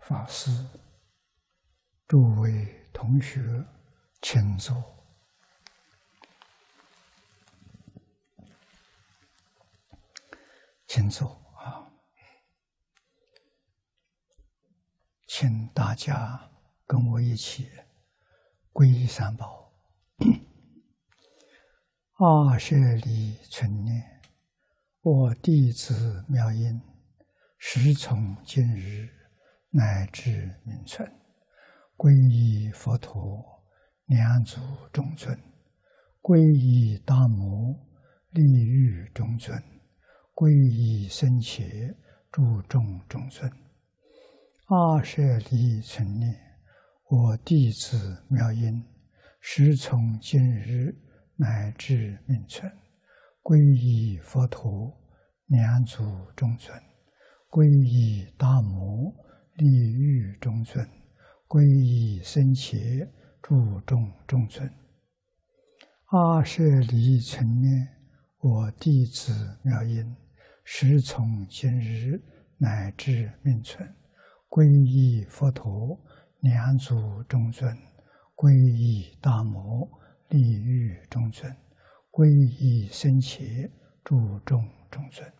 法师、诸位同学，请坐。请坐啊！请大家跟我一起皈依三宝。阿舍利存念，我弟子妙音，时从今日乃至明存，皈依佛陀，两足中尊；皈依大摩，利欲中尊；皈依僧伽，诸众中尊。阿舍利存念，我弟子妙音，时从今日乃至明存，皈依佛陀，两足中尊；皈依大摩，利欲中尊；皈依僧伽，诸众中尊。阿舍利存念，我弟子妙音，时从今日乃至明存，皈依佛陀，两足中尊；皈依大摩，利欲中尊；皈依僧伽，诸众中尊。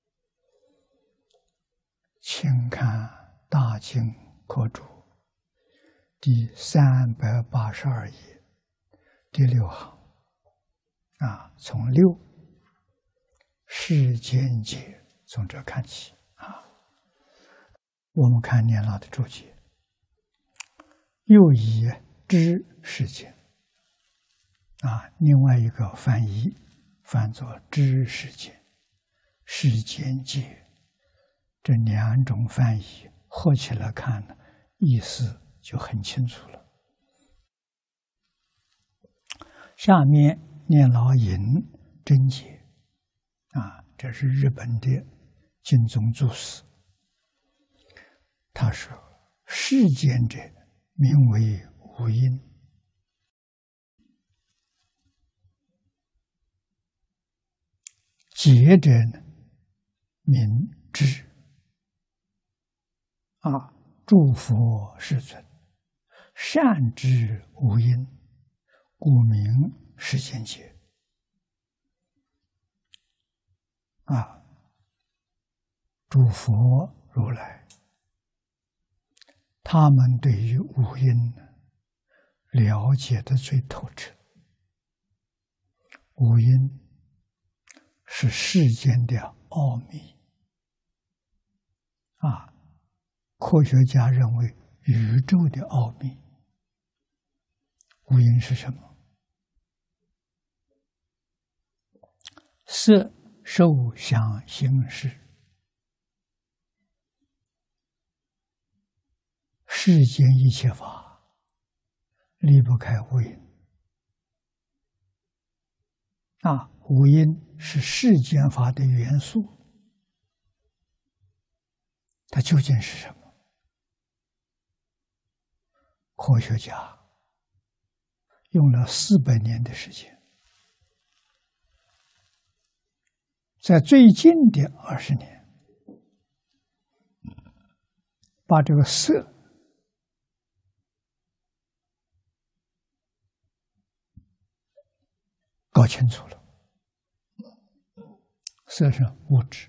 请看大经科注第382页第6行从6世间解从这看起我们看念老的注解，又以知世间另外一个翻译翻作知世间、世间界，这两种翻译合起来看呢，意思就很清楚了。下面念老引真解这是日本的经宗注释。他说：“世间者，名为无因；解者呢，名知。诸佛世尊，善知无因，故名世间解。”诸佛如来，他们对于五因了解的最透彻。五因是世间的奥秘科学家认为宇宙的奥秘。五因是什么？色、受、想、行、识。世间一切法离不开五因五因是世间法的元素，它究竟是什么？科学家用了400年的时间，在最近的20年，把这个色搞清楚了。色是物质，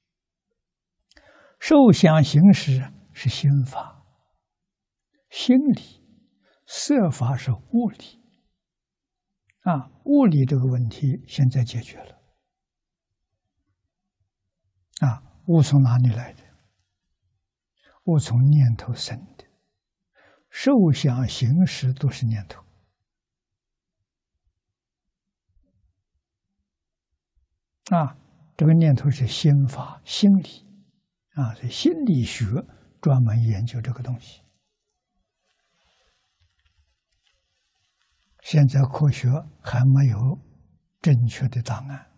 受想行识是心法、心理，色法是物理物理这个问题现在解决了物从哪里来的？物从念头生的，受想行识都是念头这个念头是心法、心理所以心理学专门研究这个东西。现在科学还没有正确的答案，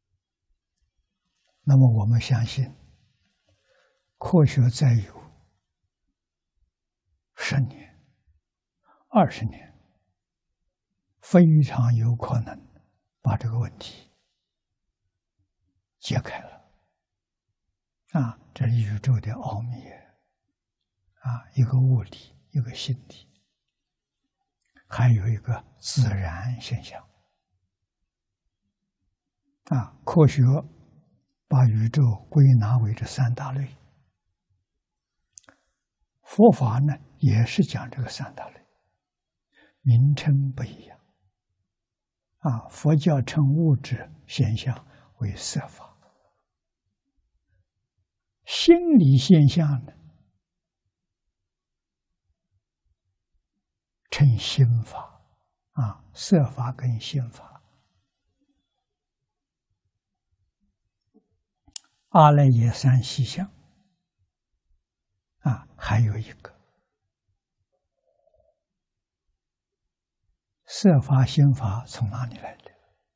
那么我们相信，科学再有10年、20年，非常有可能把这个问题解开了这是宇宙的奥秘一个物理，一个心理，还有一个自然现象。科学把宇宙归纳为这三大类，佛法呢也是讲这个三大类，名称不一样。佛教称物质现象为色法，心理现象呢称心法。色法跟心法。阿赖耶三细相还有一个色法心法从哪里来的？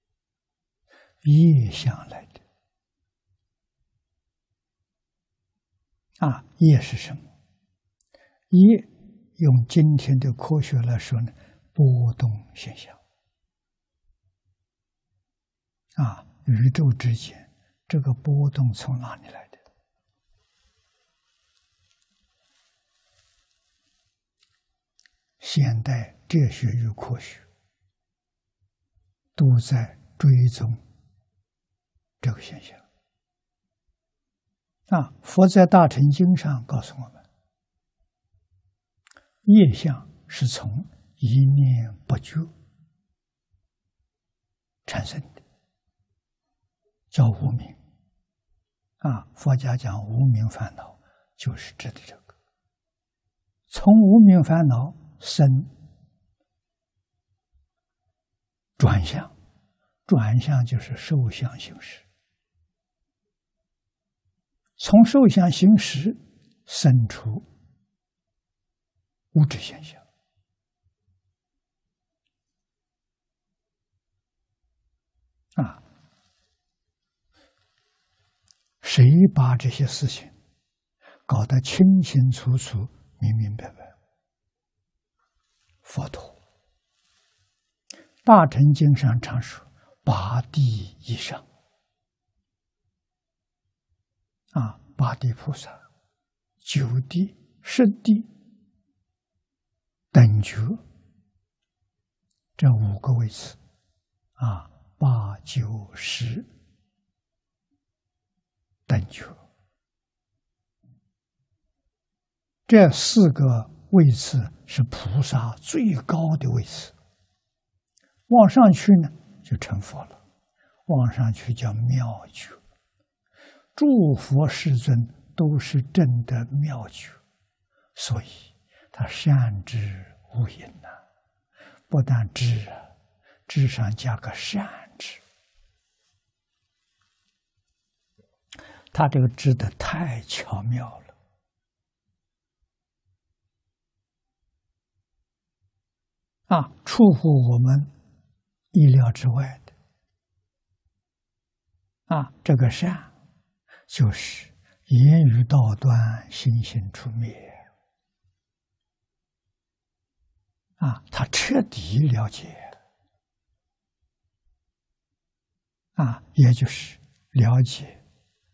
业相来的。业是什么？业用今天的科学来说呢，波动现象。宇宙之间这个波动从哪里来的？现代哲学与科学都在追踪这个现象。佛在《大乘经》上告诉我们，业相是从一念不觉产生的，叫无明。佛家讲无明烦恼，就是指的这个。从无明烦恼生转向，转向就是受想行识。从受想行识生出物质现象。谁把这些事情搞得清清楚楚、明明白白？佛陀。大乘经上常说八地以上。八地菩萨、九地、十地、等觉，这5个位次八、九、十等觉，这4个位次是菩萨最高的位次。往上去呢，就成佛了；往上去叫妙觉。诸佛世尊都是证得妙觉，所以他善知无隐不但知知上加个善知，他这个知得太巧妙了。出乎我们意料之外的。这个善就是言语道断，心性出灭。他彻底了解。也就是了解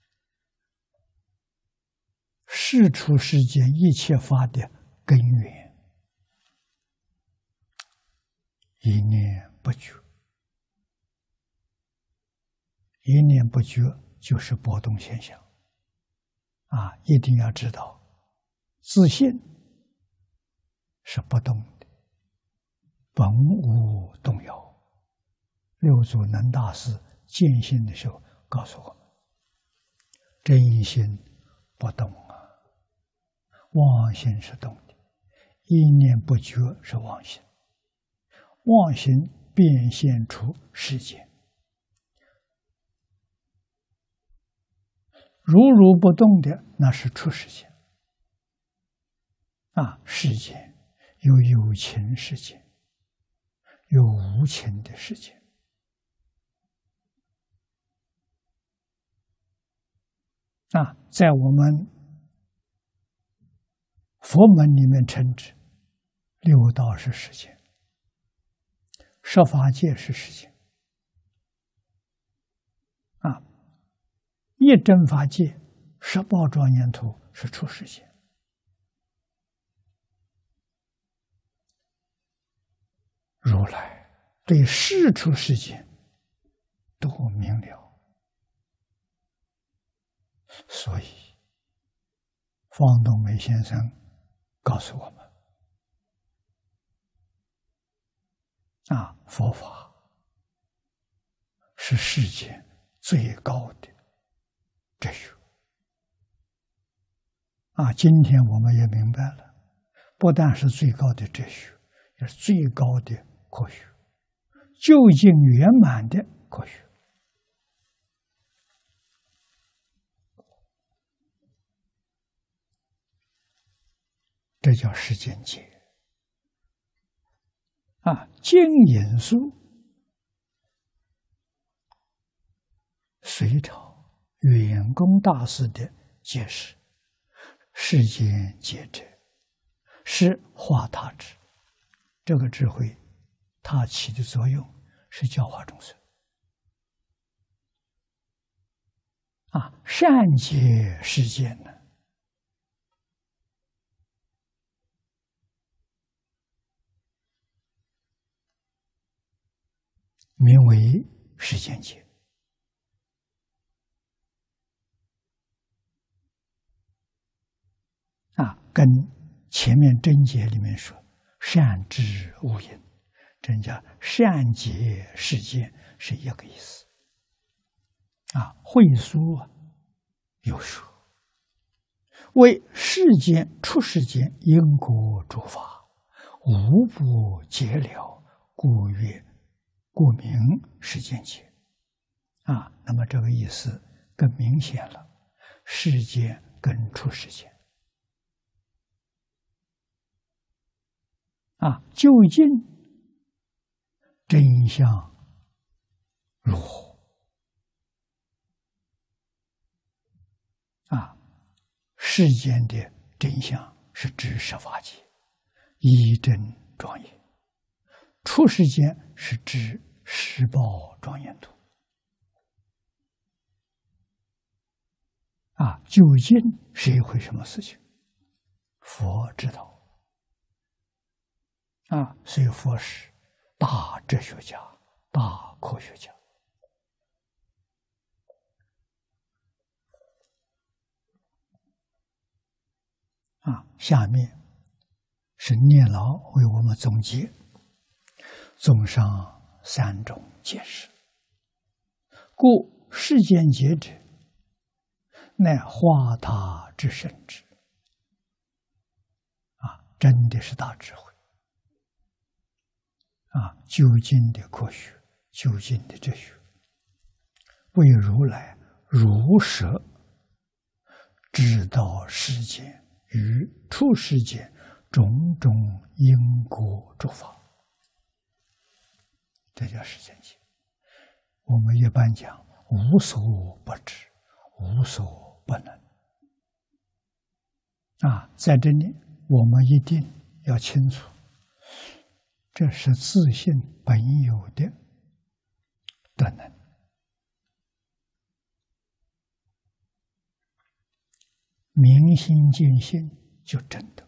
世出世间一切法的根源。一念不觉，一念不觉就是波动现象。一定要知道，自信是不动的，本无动摇。六祖能大师见性的时候告诉我们，真心不动妄心是动的，一念不觉是妄心，妄心变现出世间。如不动的，那是出世间。世间有情世界，有无情的世界。在我们佛门里面称之六道是世界，十法界是世界。一真法界，十报庄严土是出世界。 如来对世出世间都明了，所以方东梅先生告诉我们佛法是世间最高的哲学今天我们也明白了，不但是最高的哲学，也是最高的科学，究竟圆满的科学。这叫世间界净隐书隋朝圆公大师的解释，世间界者，是化他智。这个智慧，它起的作用是教化众生善解世间呢，名为世间界跟前面真解里面说善知无因，真叫善解世间是一个意思慧疏有说，为世间出世间因果诸法，无不解了，故名世间界那么这个意思更明显了，世间跟出世间究竟真相如何世间的真相是指十法界一真庄严，出世间是指十报庄严土究竟是一回什么事情？佛知道所以佛是大哲学家、大科学家下面是念老为我们总结，综上三种解释。故世间界者，乃化他之圣智真的是大智慧究竟的科学，究竟的哲学，为如来如实知道世间与出世间种种因果诸法，这叫世间界。我们一般讲无所不知，无所不能在这里我们一定要清楚，这是自性本有的德能明心见性就真的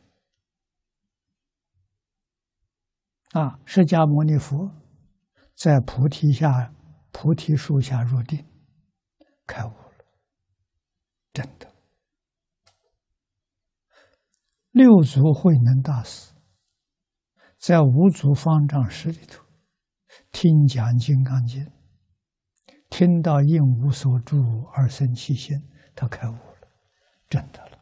释迦牟尼佛在菩提树下入定开悟了，真的。六祖慧能大师在五祖方丈室里头听讲《金刚经》，听到应无所住而生其心，他开悟了，真的了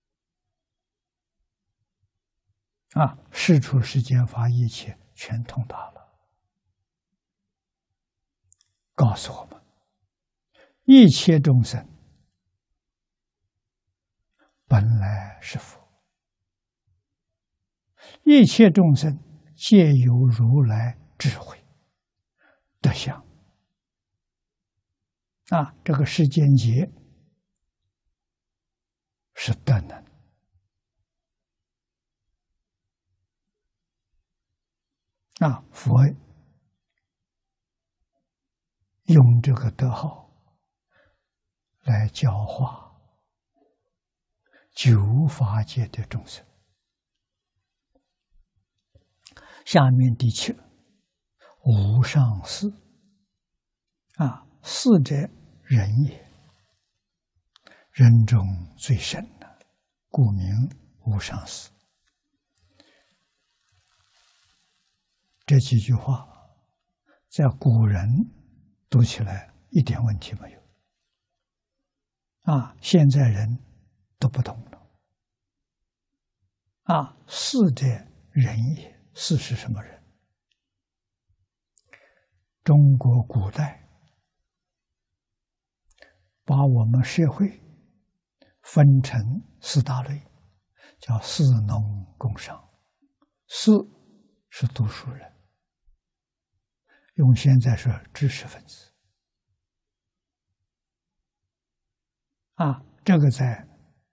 世出世间法一切全通达了，告诉我们一切众生本来是佛，一切众生皆有如来智慧德相这个世间界是德能佛用这个德号来教化九法界的众生。下面第七无上士。士者，人也，人中最甚的，故名无上士。这几句话，在古人读起来一点问题没有。现在人都不懂了。士者，人也，士是什么人？中国古代把我们社会分成4大类，叫士农工商。士是读书人，用现在说知识分子。这个在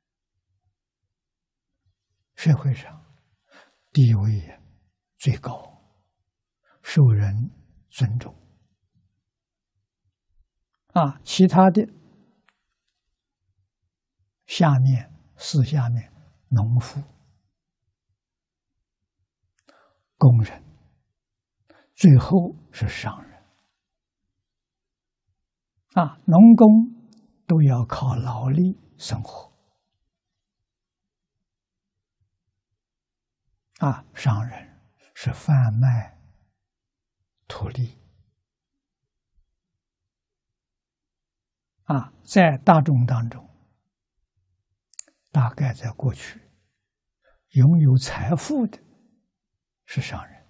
社会上地位最高，受人尊重。其他的下面农夫、工人，最后是商人。农工都要靠劳力生活。商人是贩卖土地。在大众当中，大概在过去，拥有财富的是商人。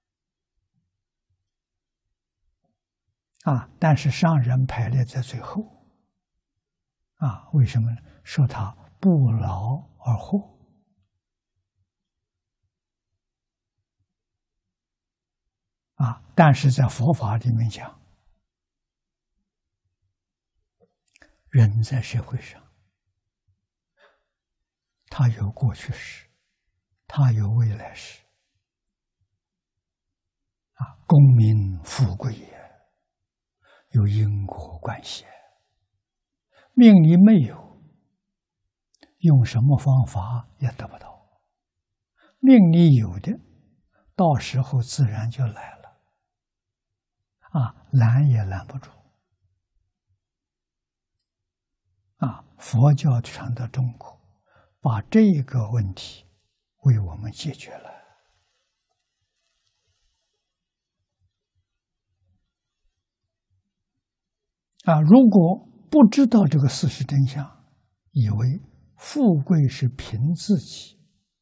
但是商人排列在最后。为什么呢？说他不劳而获。但是在佛法里面讲，人在社会上，他有过去式，他有未来式。功名富贵也，有因果关系。命里没有，用什么方法也得不到；命里有的，到时候自然就来了。拦也拦不住。佛教传到中国，把这个问题为我们解决了。如果不知道这个事实真相，以为富贵是凭自己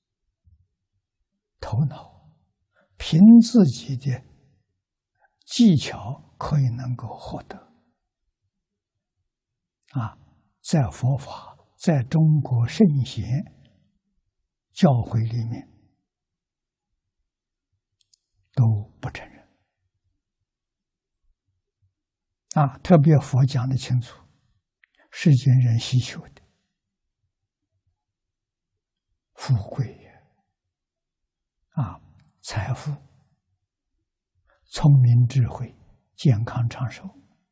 头脑、凭自己的技巧可以能够获得。在佛法，在中国圣贤教诲里面都不承认。特别佛讲得清楚，世间人希求的富贵财富、聪明智慧、健康长寿，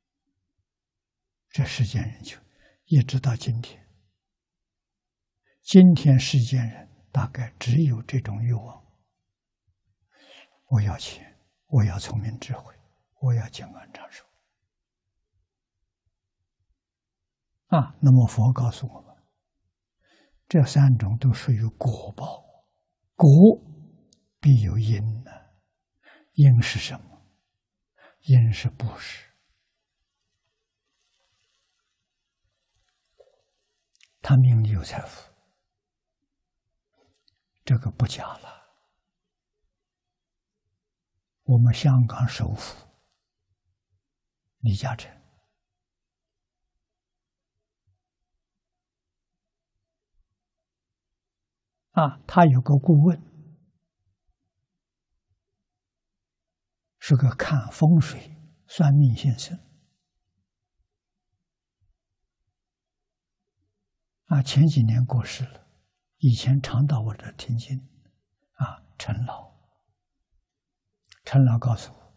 这世间人求，一直到今天。今天世间人大概只有这种欲望：我要钱，我要聪明智慧，我要健康长寿。那么佛告诉我们，这3种都属于果报，果必有因呢。因是什么？因是布施。他命里有财富，这个不假了。我们香港首富李嘉诚，他有个顾问，是个看风水算命先生。前几年过世了，以前常到我这听经。陈老告诉我，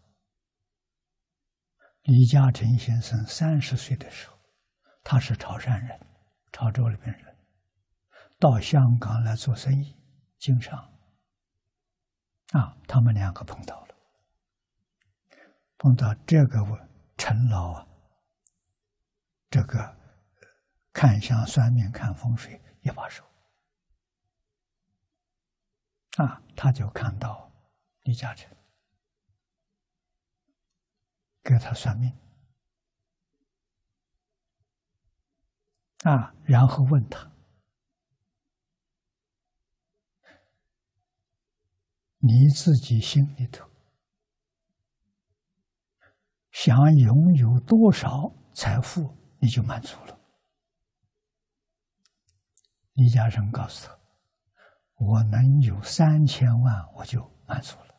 李嘉诚先生30岁的时候，他是潮汕人，潮州那边人，到香港来做生意经商。他们2个碰到了。 碰到这个陈老啊，这个看相算命看风水一把手啊，他就看到李嘉诚给他算命啊，然后问他：你自己心里头想拥有多少财富，你就满足了。李嘉诚告诉他：我能有3000万，我就满足了。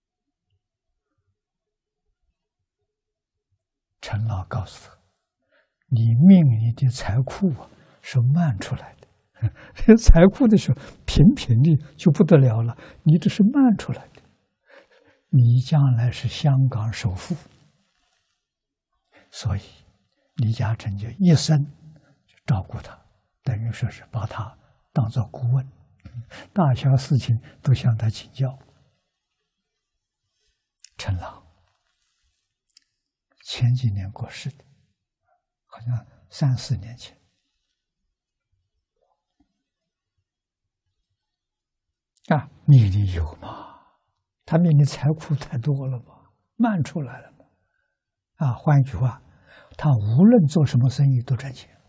陈老告诉他：你命里的财库啊，是慢出来的。这财库的时候平平的就不得了了，你这是慢出来的。你将来是香港首富，所以李嘉诚就一生照顾他，等于说是把他当作顾问，大小事情都向他请教。陈老前几年过世的，好像3、4年前。啊，命里有嘛？他命里财库太多了嘛，慢出来了嘛。啊，换一句话，他无论做什么生意都赚钱。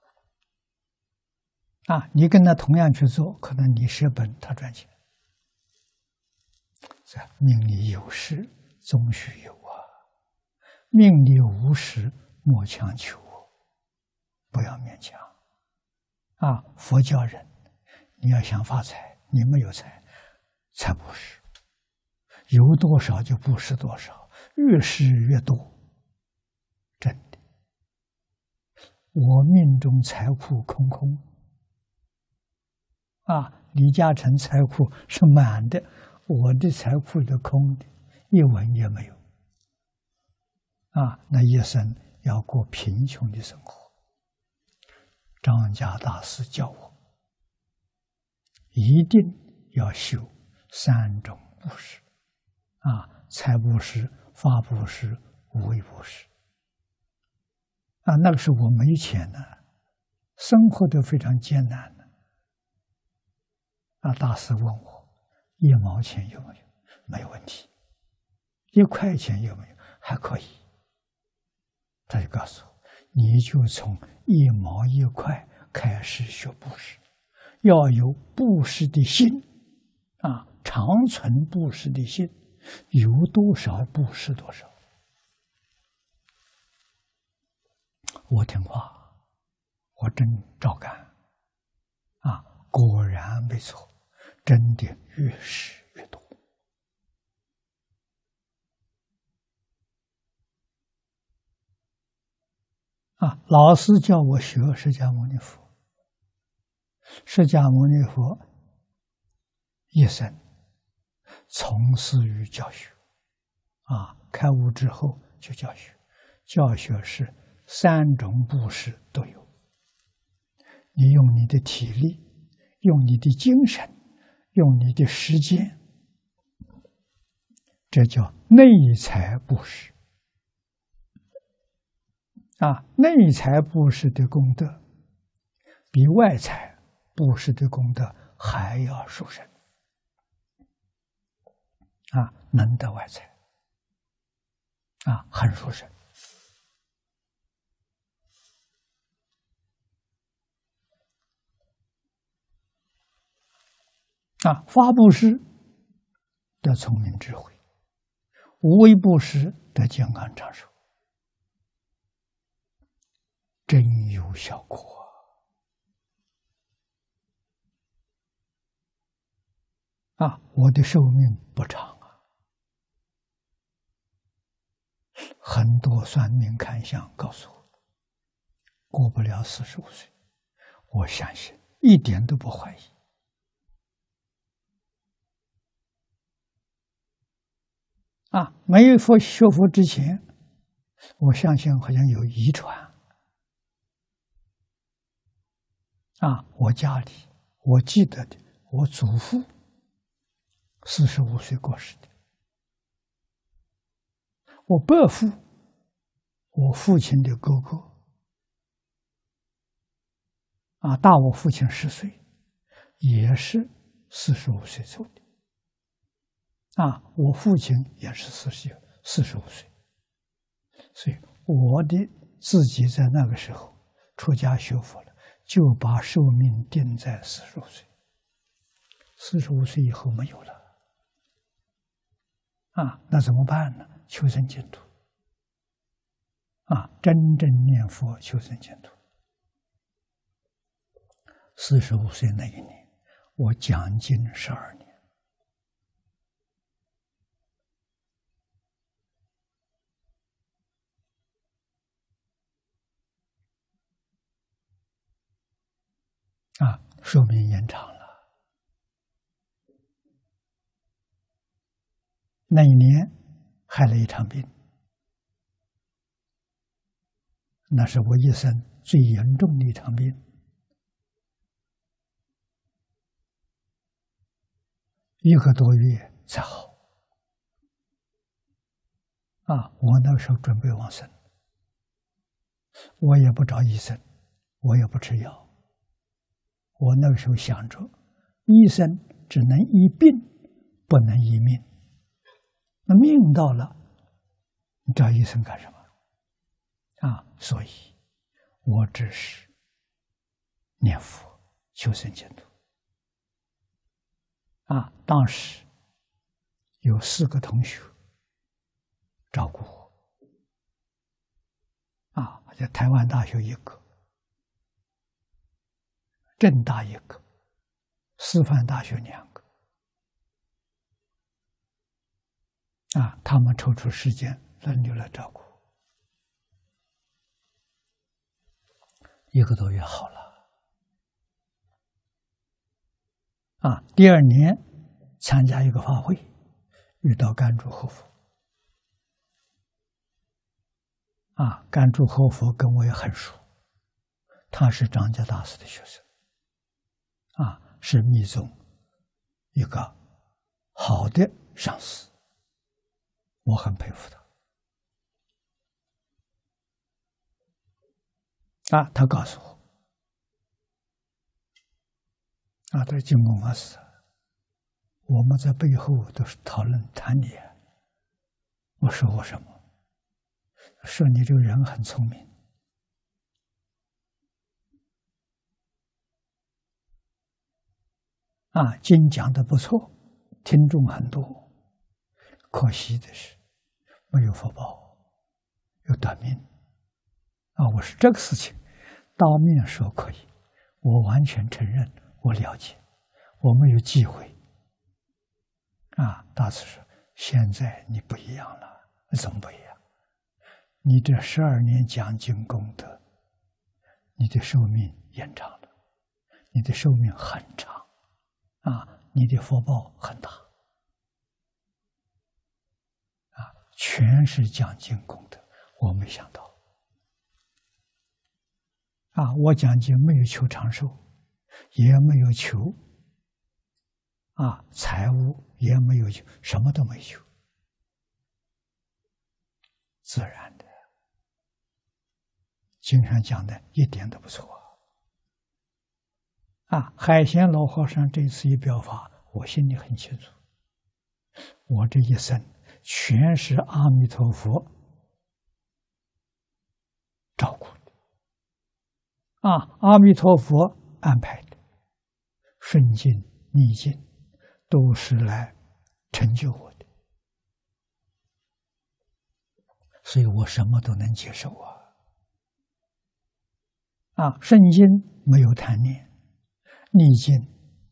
啊，你跟他同样去做，可能你舍本，他赚钱。这命里有时终须有啊，命里无时莫强求，不要勉强。啊，佛教人，你要想发财，你没有财，才布施，有多少就布施多少，越施越多。真的，我命中财库空空。啊，李嘉诚财库是满的，我的财库是空的，一文也没有。啊，那一生要过贫穷的生活。张家大师教我，一定要修3种布施，啊，财布施、法布施、无为布施。啊，那个时候我没钱呢，生活都非常艰难的。啊，大师问我1毛钱有没有？没有问题。1块钱有没有？还可以。他就告诉我，你就从1毛1块开始学布施，要有布施的心，啊，常存布施的心，有多少布施多少。我听话，我真照干，啊，果然没错，真的越施越多。啊，老师叫我学释迦牟尼佛，释迦牟尼佛一生从事于教学，啊，开悟之后就教学，教学是3种布施都有。你用你的体力，用你的精神，用你的时间，这叫内财布施。啊，内财布施的功德比外财布施的功德还要殊胜。啊，能得外财，啊，很殊胜。啊，法布施得聪明智慧，无为布施得健康长寿，真有效果啊！我的寿命不长啊，很多算命看相告诉我，过不了45岁，我相信，一点都不怀疑。啊，没有学佛之前，我相信好像有遗传。啊，我家里我记得的，我祖父45岁过世的， 我伯父，我父亲的哥哥，大我父亲10岁，也是45岁走的。我父亲也是45岁，所以我的自己在那个时候出家学佛了，就把寿命定在45岁，45岁以后没有了。那怎么办呢？求生净土。真正念佛求生净土。45岁那一年，我讲经12年。寿命延长了。那一年害了一场病，那是我一生最严重的一场病。1个多月才好。我那时候准备往生，我也不找医生，我也不吃药。我那个时候想着，医生只能医病，不能医命。那命到了，你找医生干什么？所以，我只是念佛求生净土。当时有4个同学照顾我。在台湾大学1个，政大1个，师范大学2个。他们抽出时间轮流来照顾我。1个多月好了。第2年参加一个法会，遇到甘珠活佛。甘珠活佛跟我也很熟，他是张家大师的学生，是密宗一个好的上师，我很佩服他。他告诉我，他说净空法师，我们在背后都是讨论谈你。我说我什么？说你这个人很聪明。经讲的不错，听众很多，可惜的是没有福报，有短命。我说这个事情当面说可以，我完全承认，我了解，我没有忌讳。大师说现在你不一样了。怎么不一样？你这12年讲经功德，你的寿命延长了，你的寿命很长。你的福报很大。全是讲经功德，我没想到。我讲经没有求长寿，也没有求财物，也没有求，什么都没求，自然的。经上讲的一点都不错。海贤老和尚这次一表法，我心里很清楚，我这一生全是阿弥陀佛照顾的，阿弥陀佛安排的，顺境逆境都是来成就我的，所以我什么都能接受顺境没有贪念，逆境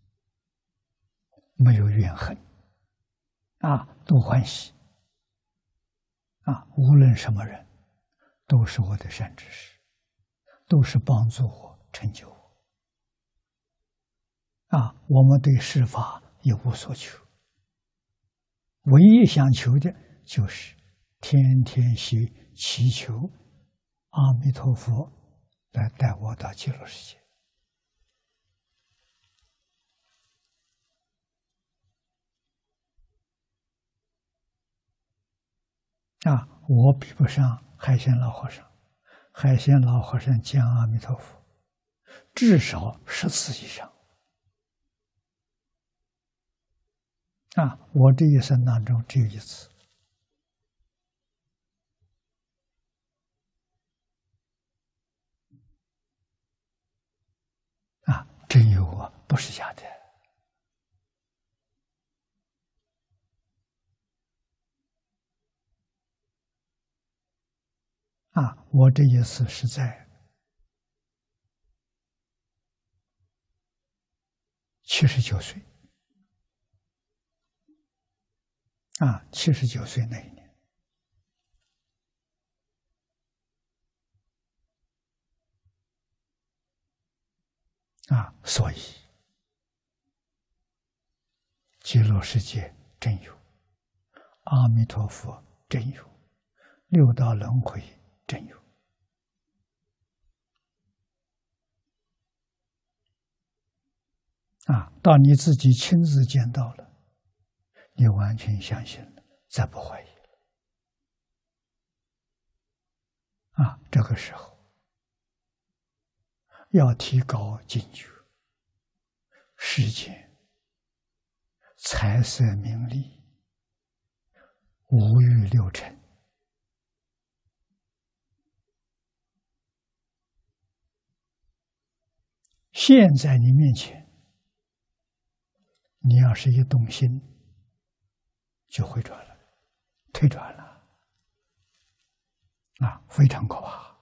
没有怨恨，都欢喜。无论什么人，都是我的善知识，都是帮助我成就我。我们对世法一无所求，唯一想求的就是天天祈求阿弥陀佛来带我到极乐世界。 我比不上海鲜老和尚，海鲜老和尚见阿弥陀佛至少10次以上。我这一生当中只有1次。真有啊，不是假的。我这一次是在79岁。79岁那一年。所以极乐世界真有，阿弥陀佛真有，六道轮回真有。到你自己亲自见到了，你完全相信了，再不怀疑了。这个时候要提高警觉，世间财色名利五欲六尘，现在你面前，你要是一动心，就回转了，退转了。非常可怕。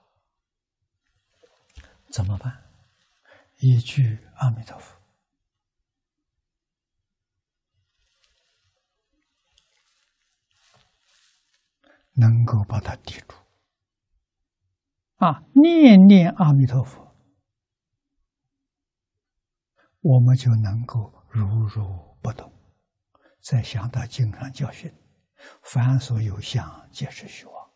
怎么办？一句阿弥陀佛，能够把它抵住。念念阿弥陀佛，我们就能够如如不动。再想到经上教训，凡所有相，皆是虚妄。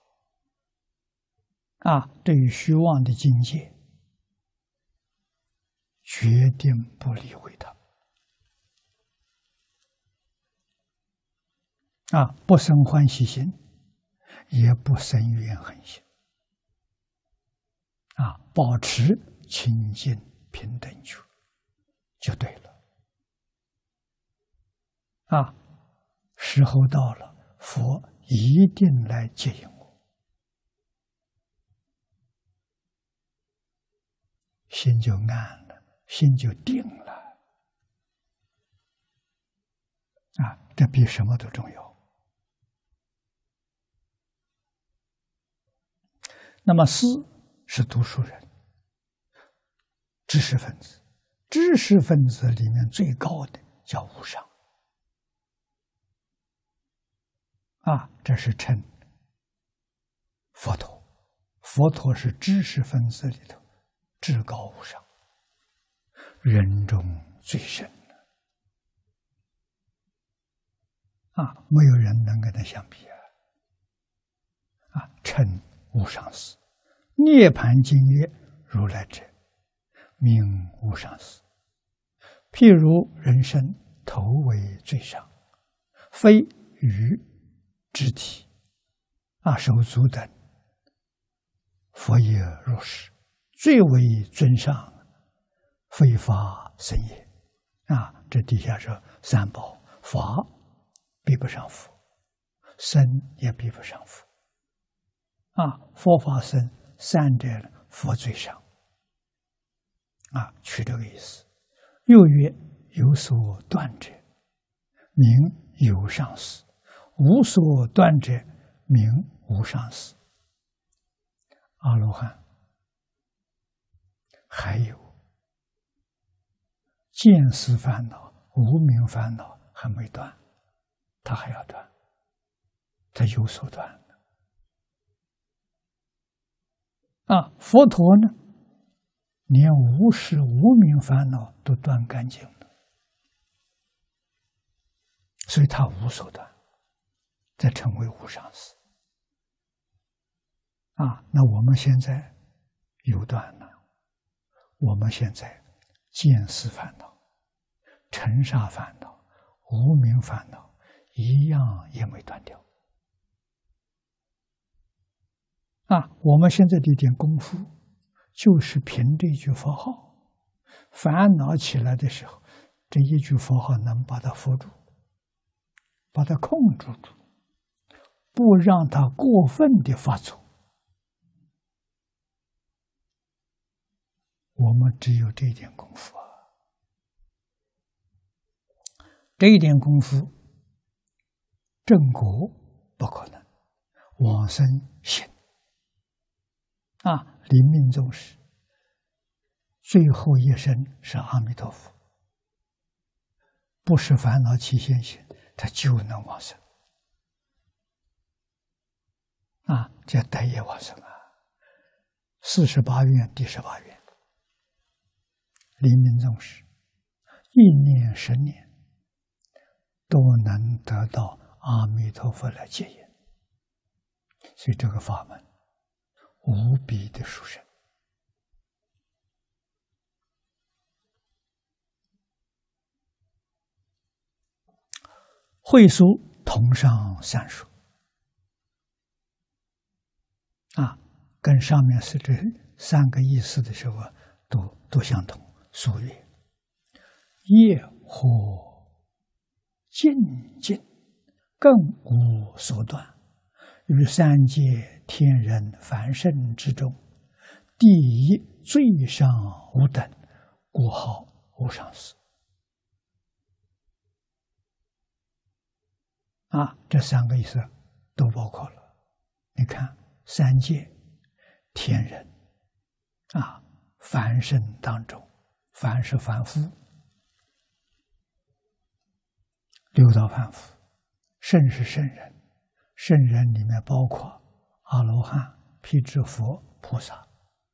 对于虚妄的境界，决定不理会它。不生欢喜心，也不生怨恨心。保持清净平等觉，就对了。时候到了，佛一定来接引我，心就安了，心就定了。这比什么都重要。那么思是读书人，知识分子。知识分子里面最高的叫无上。这是称佛陀。佛陀是知识分子里头至高无上，人中最深没有人能跟他相比称无上士。涅盘经曰：如来者，名无上士。譬如人身，头为最上，非于肢体手足等，佛也如是。最为尊上，非法身也。这底下说三宝，法比不上佛，身也比不上佛。佛法僧三者，佛最上。取这个意思。又曰：有所断者，名有上士；无所断者，名无上士。阿罗汉还有见思烦恼、无明烦恼还没断，他还要断，他有所断。佛陀呢，连无始无明烦恼都断干净了，所以他无所断，再成为无上士。那我们现在有断了，我们现在见思烦恼、尘沙烦恼、无明烦恼一样也没断掉。 我们现在这点功夫，就是凭这句佛号，烦恼起来的时候，这一句佛号能把它扶住，把它控制住，不让它过分的发作。我们只有这一点功夫啊，这一点功夫，正果不可能，往生行。临命终时，最后一声是阿弥陀佛，不是烦恼起现行，他就能往生。叫得业往生48愿第18愿，临命终时1念10年都能得到阿弥陀佛来接引，所以这个法门无比的殊胜。会书同上善说跟上面是这3个意思的时候都相同。俗曰：业或尽尽，更无所断，于3界天人凡圣之中，第一最上无等，故号无上士。这3个意思都包括了。你看3界天人凡圣当中，凡是凡夫，六道凡夫，圣是圣人，圣人里面包括阿罗汉、辟支佛、菩萨。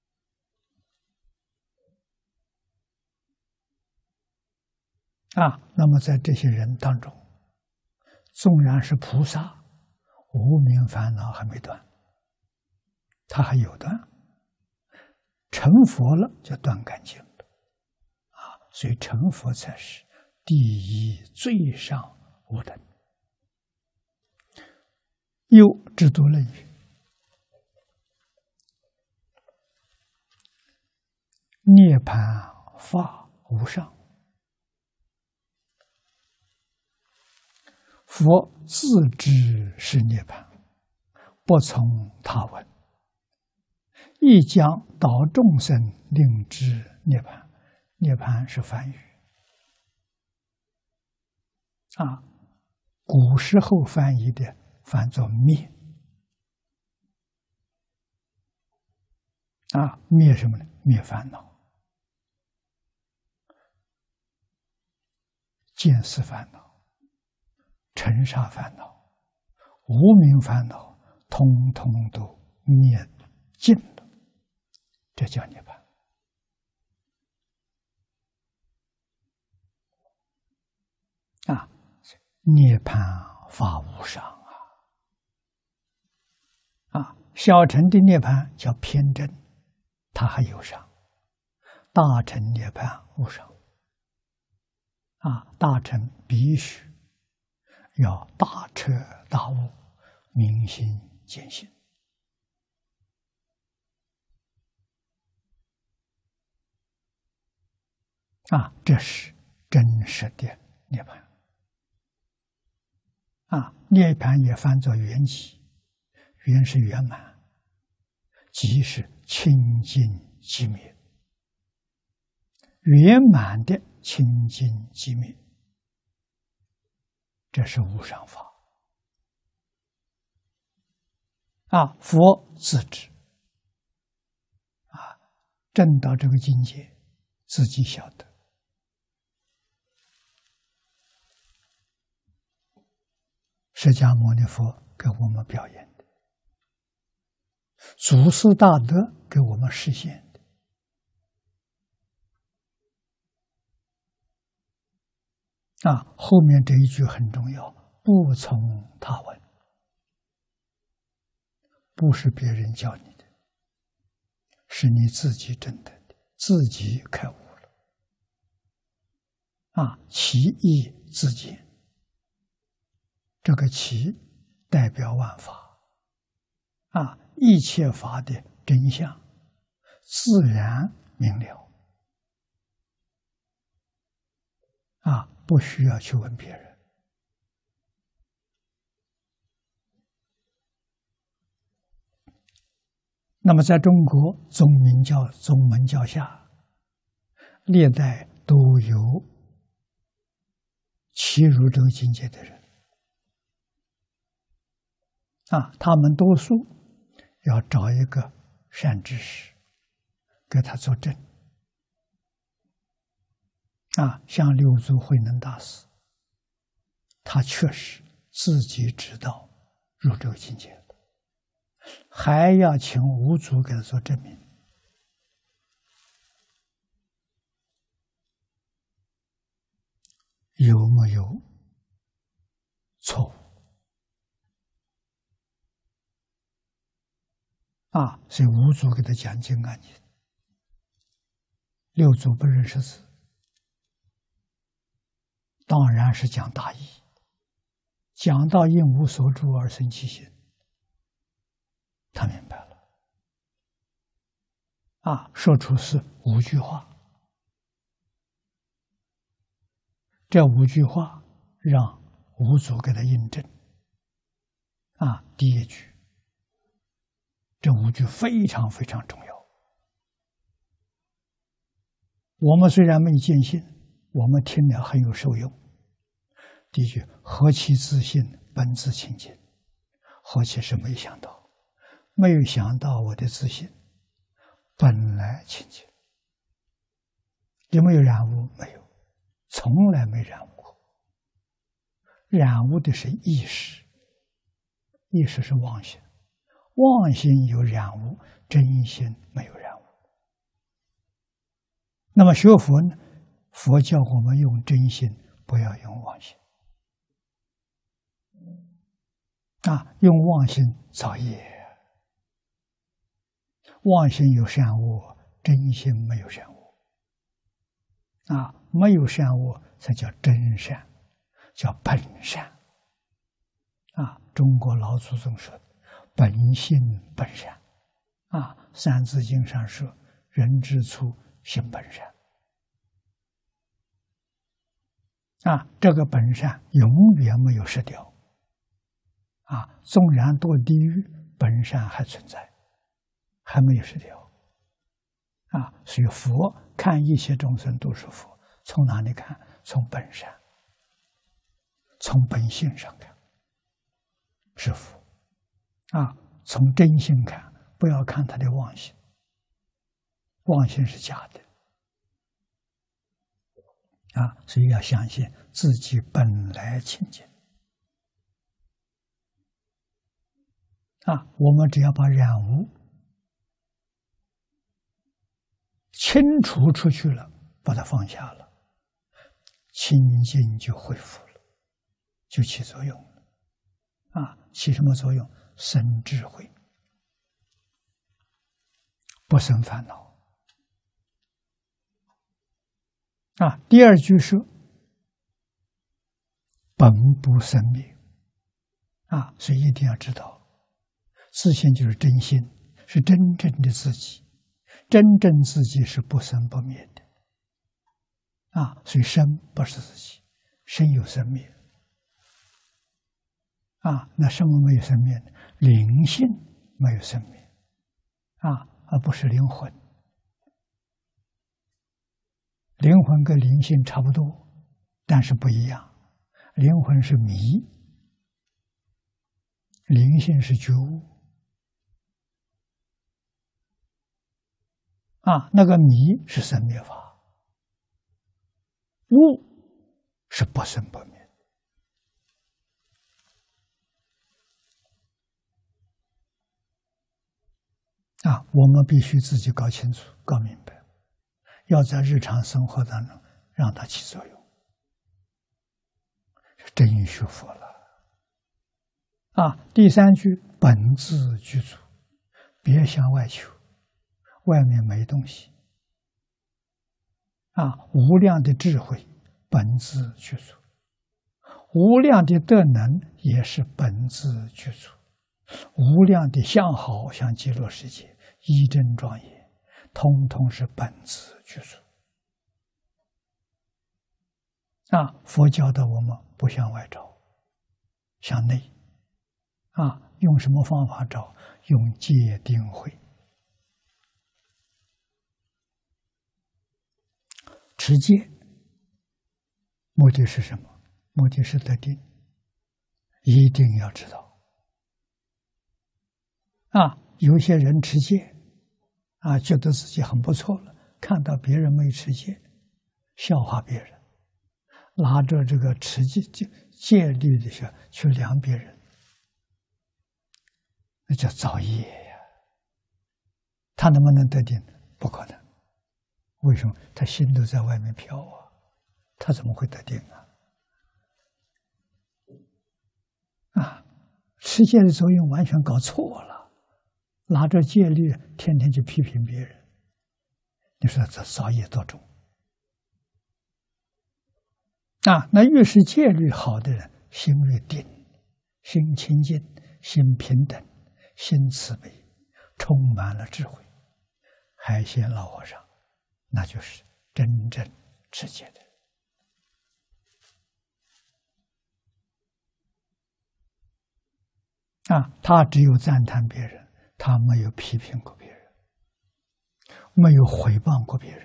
那么在这些人当中，纵然是菩萨，无明烦恼还没断，他还有断，成佛了就断干净了所以成佛才是第一最上无等。又知足论语：涅槃法无上，佛自知是涅槃，不从他闻，亦将导众生令知涅槃。涅槃是梵语古时候翻译的翻作灭灭什么呢？灭烦恼，见思烦恼、尘沙烦恼、无明烦恼，通通都灭尽了，这叫涅槃涅槃法无上小乘的涅槃叫偏真，它还有上；大乘涅槃无上大乘必须要大彻大悟，明心见性这是真实的涅槃涅槃也翻作圆寂，圆是圆满，寂是清净寂灭，圆满的清净寂灭，这是无上法佛自知证到这个境界，自己晓得。释迦牟尼佛给我们表演的，祖师大德给我们实现的后面这一句很重要，不从他闻，不是别人教你的，是你自己证得的，自己开悟了其意自见，这个其代表万法一切法的真相，自然明了。不需要去问别人。那么，在中国宗门教下，历代都有契入这个境界的人。他们多数要找一个善知识，给他作证。像六祖慧能大师，他确实自己知道入这个境界了，还要请五祖给他做证明，有没有错误？所以五祖给他讲经啊，六祖不认识字，当然是讲大义，讲到应无所住而生其心，他明白了。说出是5句话，这5句话让五祖给他印证。第一句，这5句非常非常重要。我们虽然没见性，我们听了很有受用。第一句，何其自信，本自清净。何其是没想到，没有想到我的自信本来清净。有没有染污？没有，从来没染污过。染污的是意识，意识是妄心，妄心有染污，真心没有染污。那么学佛呢？佛教我们用真心，不要用妄心。用妄心造业，妄心有善恶，真心没有善恶。没有善恶才叫真善，叫本善。中国老祖宗说的本性本善。三字经上说人之初性本善。这个本善永远没有失掉。纵然堕地狱，本善还存在，还没有失掉。所以佛看一切众生都是佛，从哪里看？从本善，从本性上看是佛。从真心看，不要看他的妄心，妄心是假的。所以要相信自己本来清净。我们只要把染污清除出去了，把它放下了，清净就恢复了，就起作用了。起什么作用？生智慧，不生烦恼。第二句是本不生灭。所以一定要知道，自信就是真心，是真正的自己，真正自己是不生不灭的。所以生不是自己，生有生灭。那什么没有生灭呢？灵性没有生灭。而不是灵魂。灵魂跟灵性差不多，但是不一样。灵魂是迷，灵性是觉悟。那个迷是生灭法，悟是不生不灭。我们必须自己搞清楚、搞明白，要在日常生活当中让它起作用，真学佛了。第三句，本自具足，别向外求，外面没东西。无量的智慧，本自具足，无量的德能也是本自具足， 无量的相好像极乐世界，一真庄严，通通是本自具足。佛教的我们不向外找，向内。用什么方法找？用戒定慧。持戒目的是什么？目的是得定，一定要知道。有些人持戒，觉得自己很不错了，看到别人没持戒，笑话别人，拿着这个持戒律的去量别人，那叫造业呀。他能不能得定？不可能。为什么？他心都在外面飘他怎么会得定持戒的作用完全搞错了，拿着戒律天天去批评别人，你说这造业多重那越是戒律好的人，心越定，心清净，心平等，心慈悲，充满了智慧。海鲜老和尚那就是真正持戒的他只有赞叹别人，他没有批评过别人，没有诽谤过别人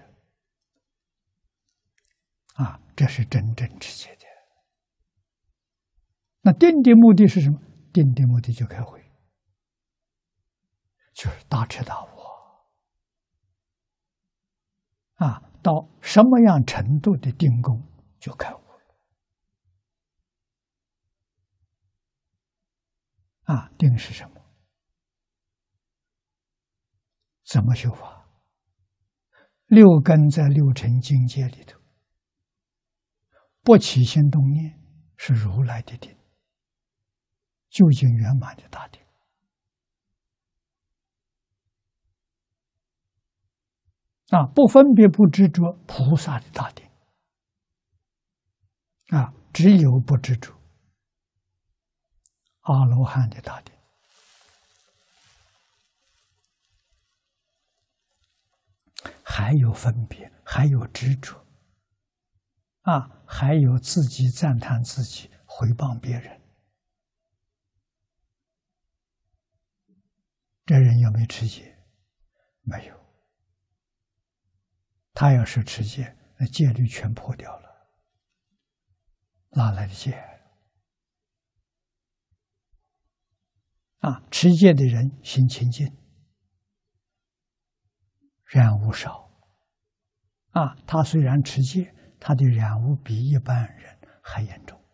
这是真正持戒的。那定的目的是什么？定的目的就开会，就是大彻大悟到什么样程度的定功就开悟了定是什么？怎么修法？六根在六尘境界里头，不起心动念是如来的定，究竟圆满的大定不分别不执着，菩萨的大定只有不执着，阿罗汉的大定还有分别，还有执着还有自己赞叹自己，诽谤别人，这人有没有持戒？没有。他要是持戒，那戒律全破掉了，哪来的戒持戒的人心清净，染污少他虽然持戒，他的染污比一般人还严重，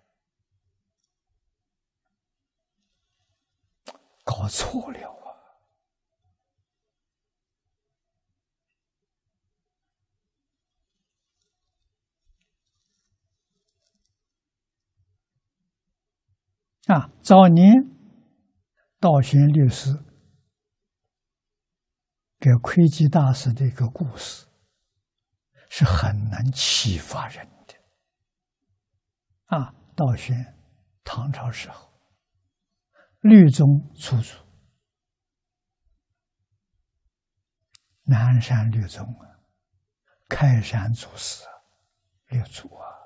搞错了早年道玄律师给窥基大师的一个故事，是很能启发人的道玄唐朝时候，律宗出祖，南山律宗开山祖师律祖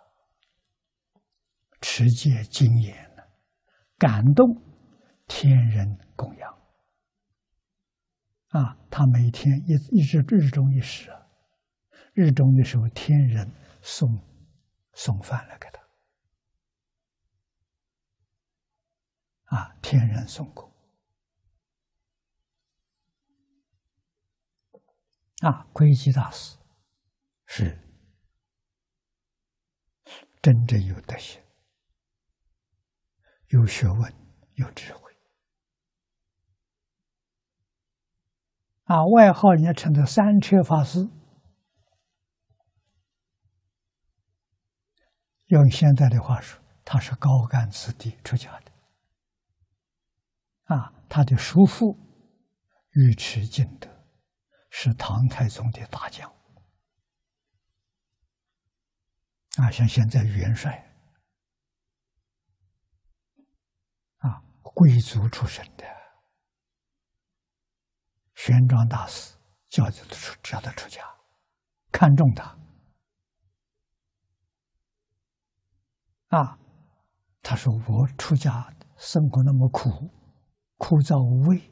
持戒精严感动天人供养他每天一直日中一时日中的时候，天人送饭来给他天人送供窥基大师是真正有德行，有学问，有智慧外号人家称的三车法师，用现在的话说，他是高干子弟出家的他的叔父尉迟敬德是唐太宗的大将像现在元帅贵族出身的玄奘大师叫他出家，看重他啊。他说：“我出家生活那么枯燥无味，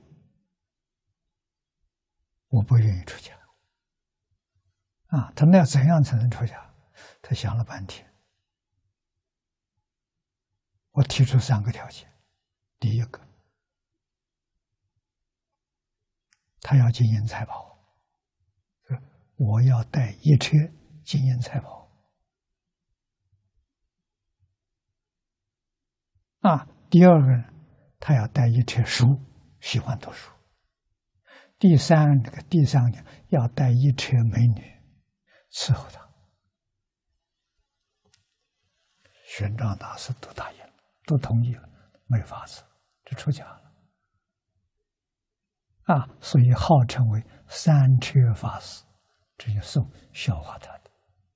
我不愿意出家。”啊，他那要怎样才能出家？他想了半天，我提出3个条件。第一个，他要金银财宝，我要带一车金银财宝。啊，第二个呢，他要带一车书，喜欢读书。第三个要带一车美女伺候他。玄奘大师都答应了，都同意了，没法子，就出家了。啊，所以号称为3车法师，这就宋笑话他的。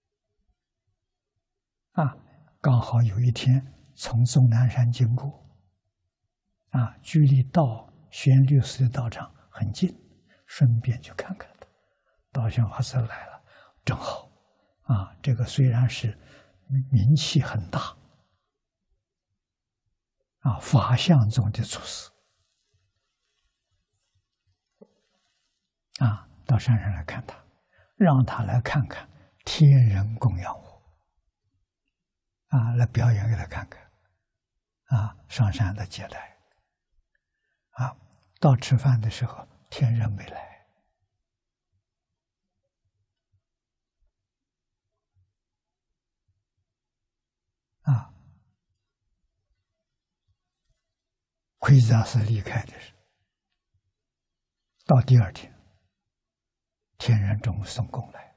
啊，刚好有一天从终南山经过，啊，距离到玄律师的道场很近，顺便去看看他。道玄法师来了，正好，啊，这个虽然是名气很大，啊，法相中的祖师，啊，到山上来看他，让他来看看天人供养我，啊，来表演给他看看，啊，上山的接待，啊，到吃饭的时候，天人没来，啊，奎子大师离开的时候，到第2天，天人中午送供来，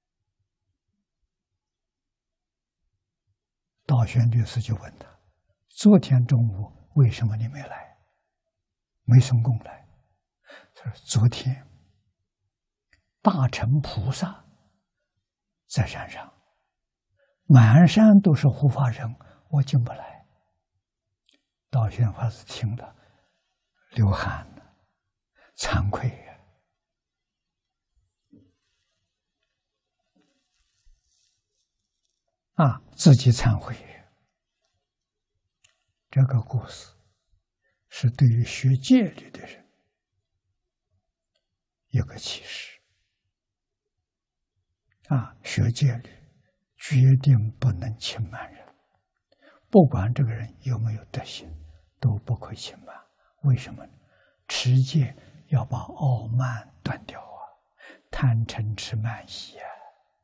道玄律师就问他：“昨天中午为什么你没来？没送供来？”他说：“昨天大乘菩萨在山上，满山都是护法人，我进不来。”道玄法师听了，流汗了，惭愧呀！啊，自己忏悔。这个故事是对于学戒律的人一个启示。啊，学戒律决定不能轻慢人，不管这个人有没有德行，都不可以轻慢。为什么呢？持戒要把傲慢断掉啊，贪嗔痴慢疑啊。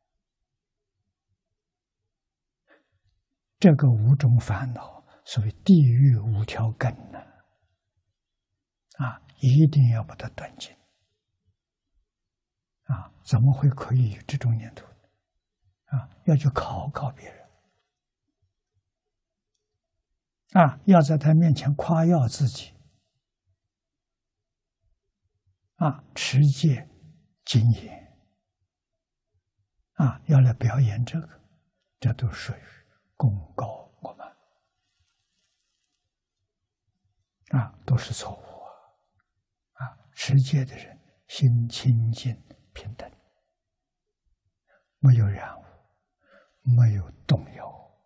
这个5种烦恼，所谓地狱5条根呢，啊，一定要把它断尽。啊，怎么会可以有这种念头呢？啊，要去考别人，啊，要在他面前夸耀自己，啊，持戒精严，啊，要来表演这个，这都属于功高我慢，啊，都是错误啊！啊，持戒的人心清净平等，没有染污，没有动摇。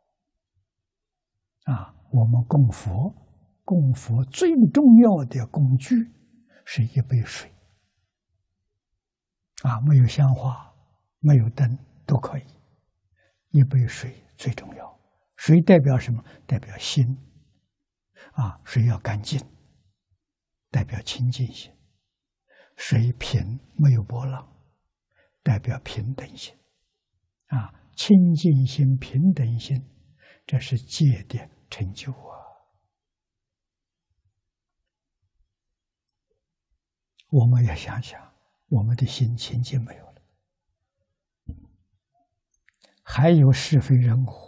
啊，我们供佛最重要的工具是一杯水。啊，没有香花，没有灯都可以，一杯水最重要。水代表什么？代表心。啊，水要干净，代表清净心。水平没有波浪，代表平等心。啊，清净心、平等心，这是戒的成就啊。我们要想想，我们的心清净没有了，还有是非人我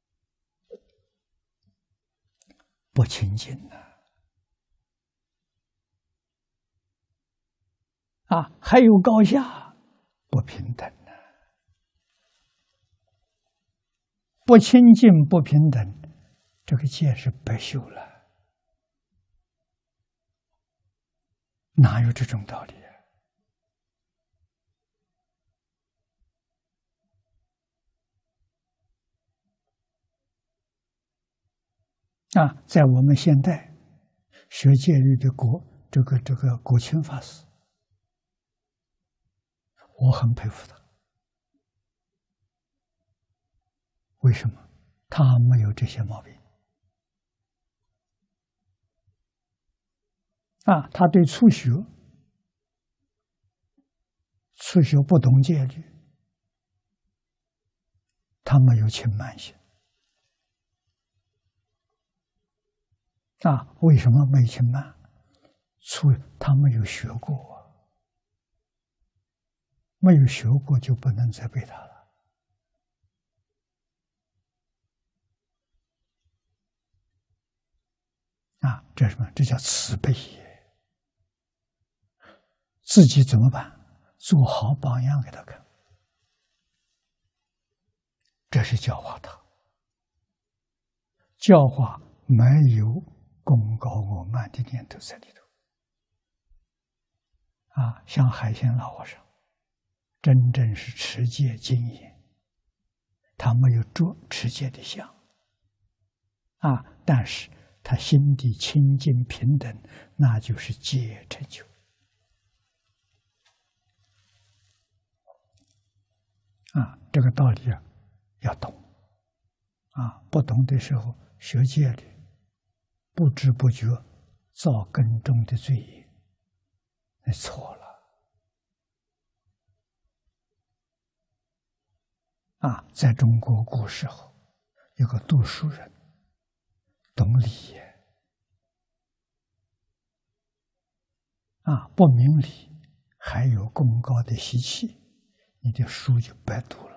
不清净呢。啊，还有高下不平等呢，不清净不平等，这个戒是白修了，哪有这种道理啊？ 在我们现代学戒律的国清法师，我很佩服他。为什么？他没有这些毛病。他对初学不懂戒律，他没有轻慢心。为什么没轻慢？他没有学过，没有学过就不能责备他了。这是什么？这叫慈悲也。自己怎么办？做好榜样给他看，这是教化他。教化没有功高我慢的念头在里头。像海鲜老和尚，真正是持戒精严，他没有着持戒的相。但是他心地清净平等，那就是戒成就。这个道理要懂。不懂的时候学戒律，不知不觉造根中的罪业，那错了。在中国古时候，有个读书人，懂礼也，不明理，还有功高的习气，你的书就白读了。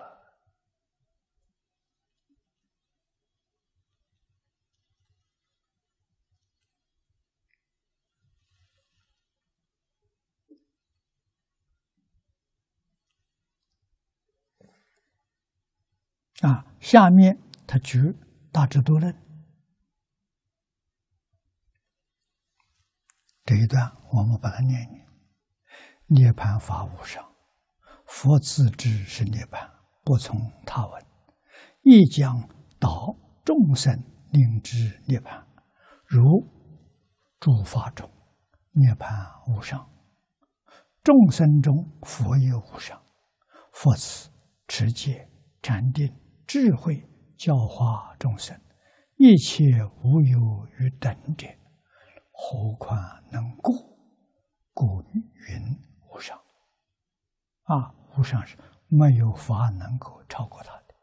下面他举《大智度论》这一段，我们把它念一念：涅槃法无上，佛自知是涅槃，不从他闻，亦将导众生令知涅槃。如诸法中，涅槃无上，众生中佛也无上。佛此持戒、禅定、智慧教化众生，一切无有于等者，何况能过？故云无上。无上是没有法能够超过他的。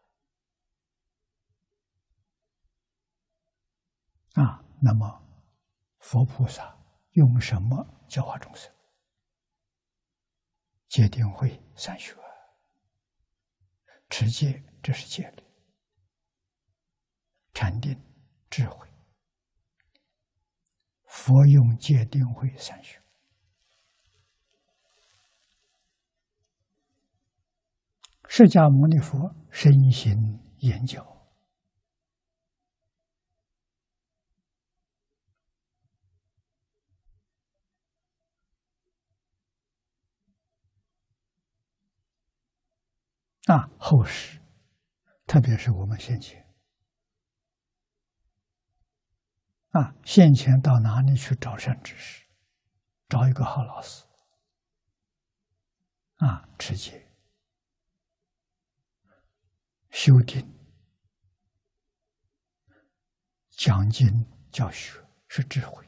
那么佛菩萨用什么教化众生？戒定慧三学。持戒，这是戒律；禅定、智慧。佛用戒定慧三学。释迦牟尼佛身心研教，后世，特别是我们先前，先前到哪里去找善知识？找一个好老师，持戒、修定、讲经教学是智慧。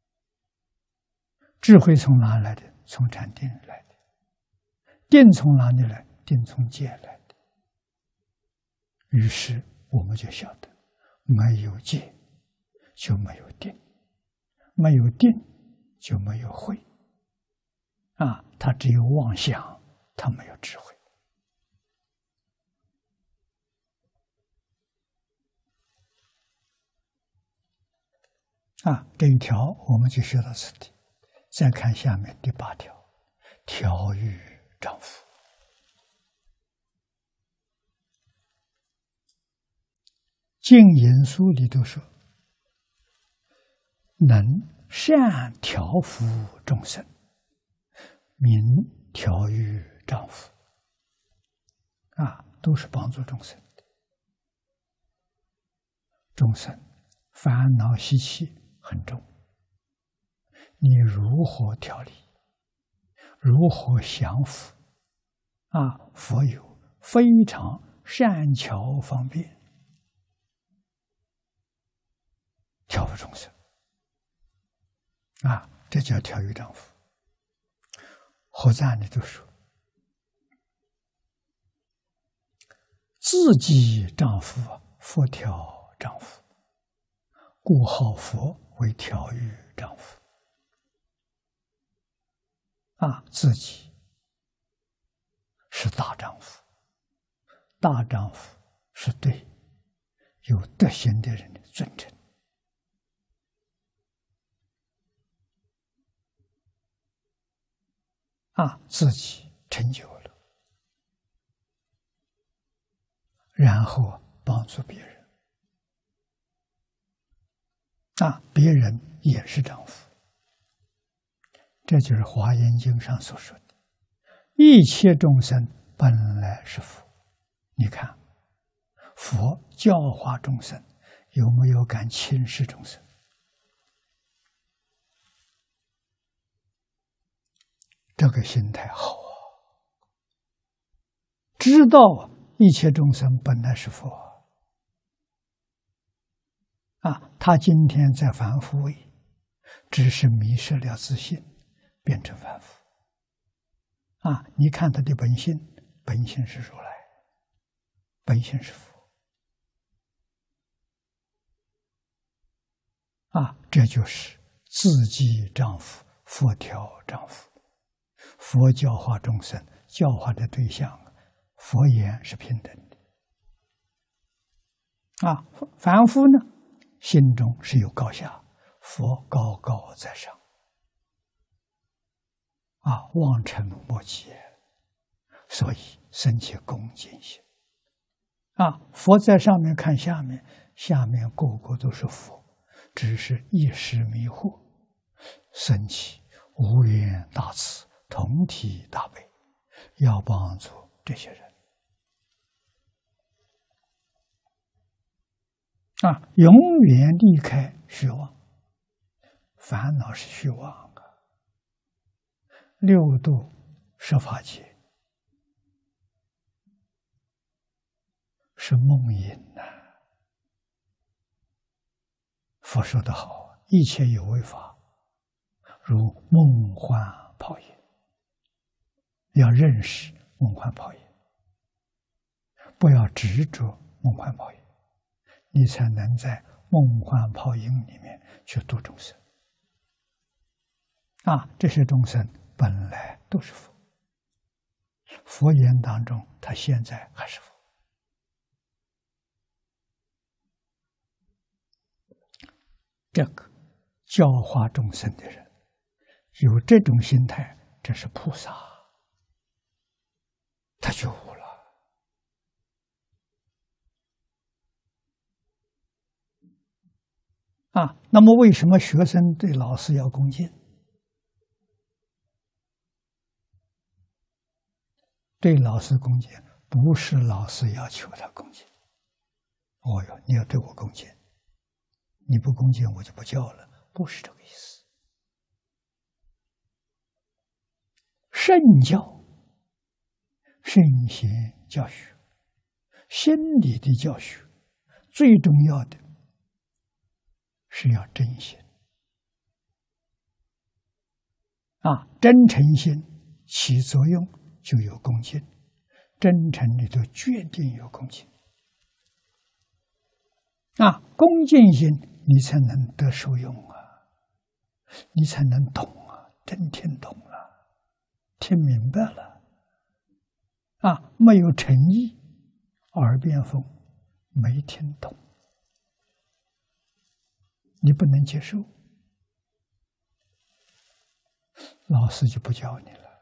智慧从哪来的？从禅定来的。定从哪里来？定从戒来的。于是我们就晓得，没有戒就没有定，没有定就没有慧。他只有妄想，他没有智慧。这一条我们就学到此地。再看下面第8条，调御丈夫。净言书里头说，能善调伏众生，名调御丈夫。都是帮助众生的。众生烦恼习气很重，你如何调理？如何降伏？佛有非常善巧方便调伏众生这叫调御丈夫。合赞里就说：自己丈夫，佛调丈夫，故号佛为调御丈夫。自己是大丈夫，大丈夫是对有德行的人的尊称。自己成就了，然后帮助别人。别人也是丈夫。这就是《华严经》上所说的：一切众生本来是佛。你看，佛教化众生，有没有敢轻视众生？这个心态好知道一切众生本来是佛他今天在凡夫位，只是迷失了自信，变成凡夫你看他的本性，本性是如来，本性是佛这就是自己丈夫，佛调丈夫。佛教化众生，教化的对象，佛言是平等的凡夫呢，心中是有高下，佛高高在上望尘莫及，所以生起恭敬心佛在上面看下面，下面个个都是佛，只是一时迷惑，生起无缘大慈，同体大悲，要帮助这些人永远离开虚妄。烦恼是虚妄六度十法界是梦影佛说得好，一切有为法如梦幻泡影。要认识梦幻泡影，不要执着梦幻泡影，你才能在梦幻泡影里面去度众生这些众生本来都是佛，佛言当中他现在还是佛。这个教化众生的人有这种心态，这是菩萨，他觉悟了那么为什么学生对老师要恭敬？对老师恭敬，不是老师要求他恭敬。你要对我恭敬，你不恭敬我就不教了，不是这个意思。圣教、圣贤教学、心理的教学，最重要的是要真心真诚心起作用，就有恭敬，真诚里头决定有恭敬恭敬心你才能得受用你才能懂真听懂了，听明白了没有诚意，耳边风，没听懂，你不能接受，老师就不教你了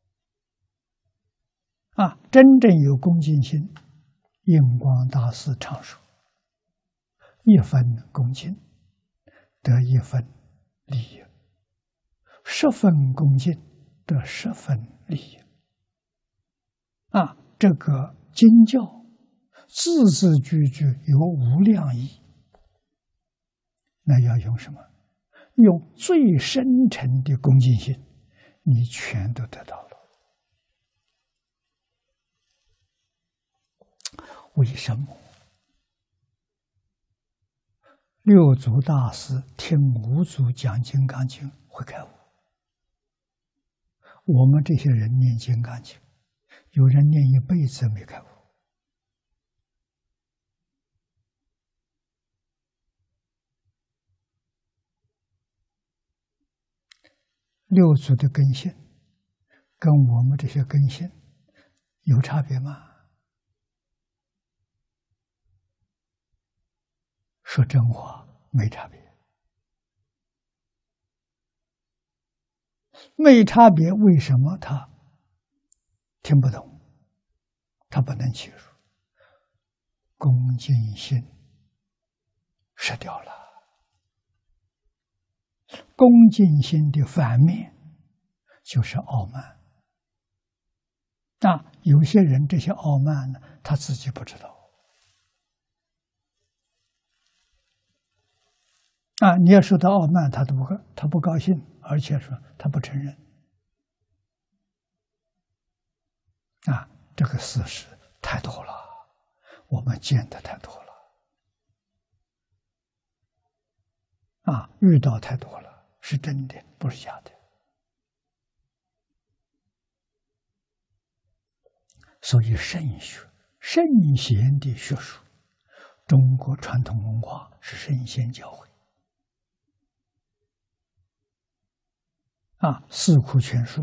真正有恭敬心，印光大师常说：一分恭敬得一分利益，10分恭敬得10分利益这个经教字字句句有无量义那要用什么？用最深沉的恭敬心，你全都得到了。为什么？六祖大师听五祖讲《金刚经》会开悟，我们这些人念《金刚经》，有人念一辈子没开悟。六祖的根性跟我们这些根性有差别吗？说真话，没差别。没差别，为什么他听不懂？他不能切入？恭敬心失掉了。恭敬心的反面就是傲慢。有些人这些傲慢呢，他自己不知道。你要说他傲慢，他不高兴，而且说他不承认。这个事实太多了，我们见的太多了。遇到太多了，是真的，不是假的。所以圣学、圣贤的学术，中国传统文化是圣贤教诲。四库全书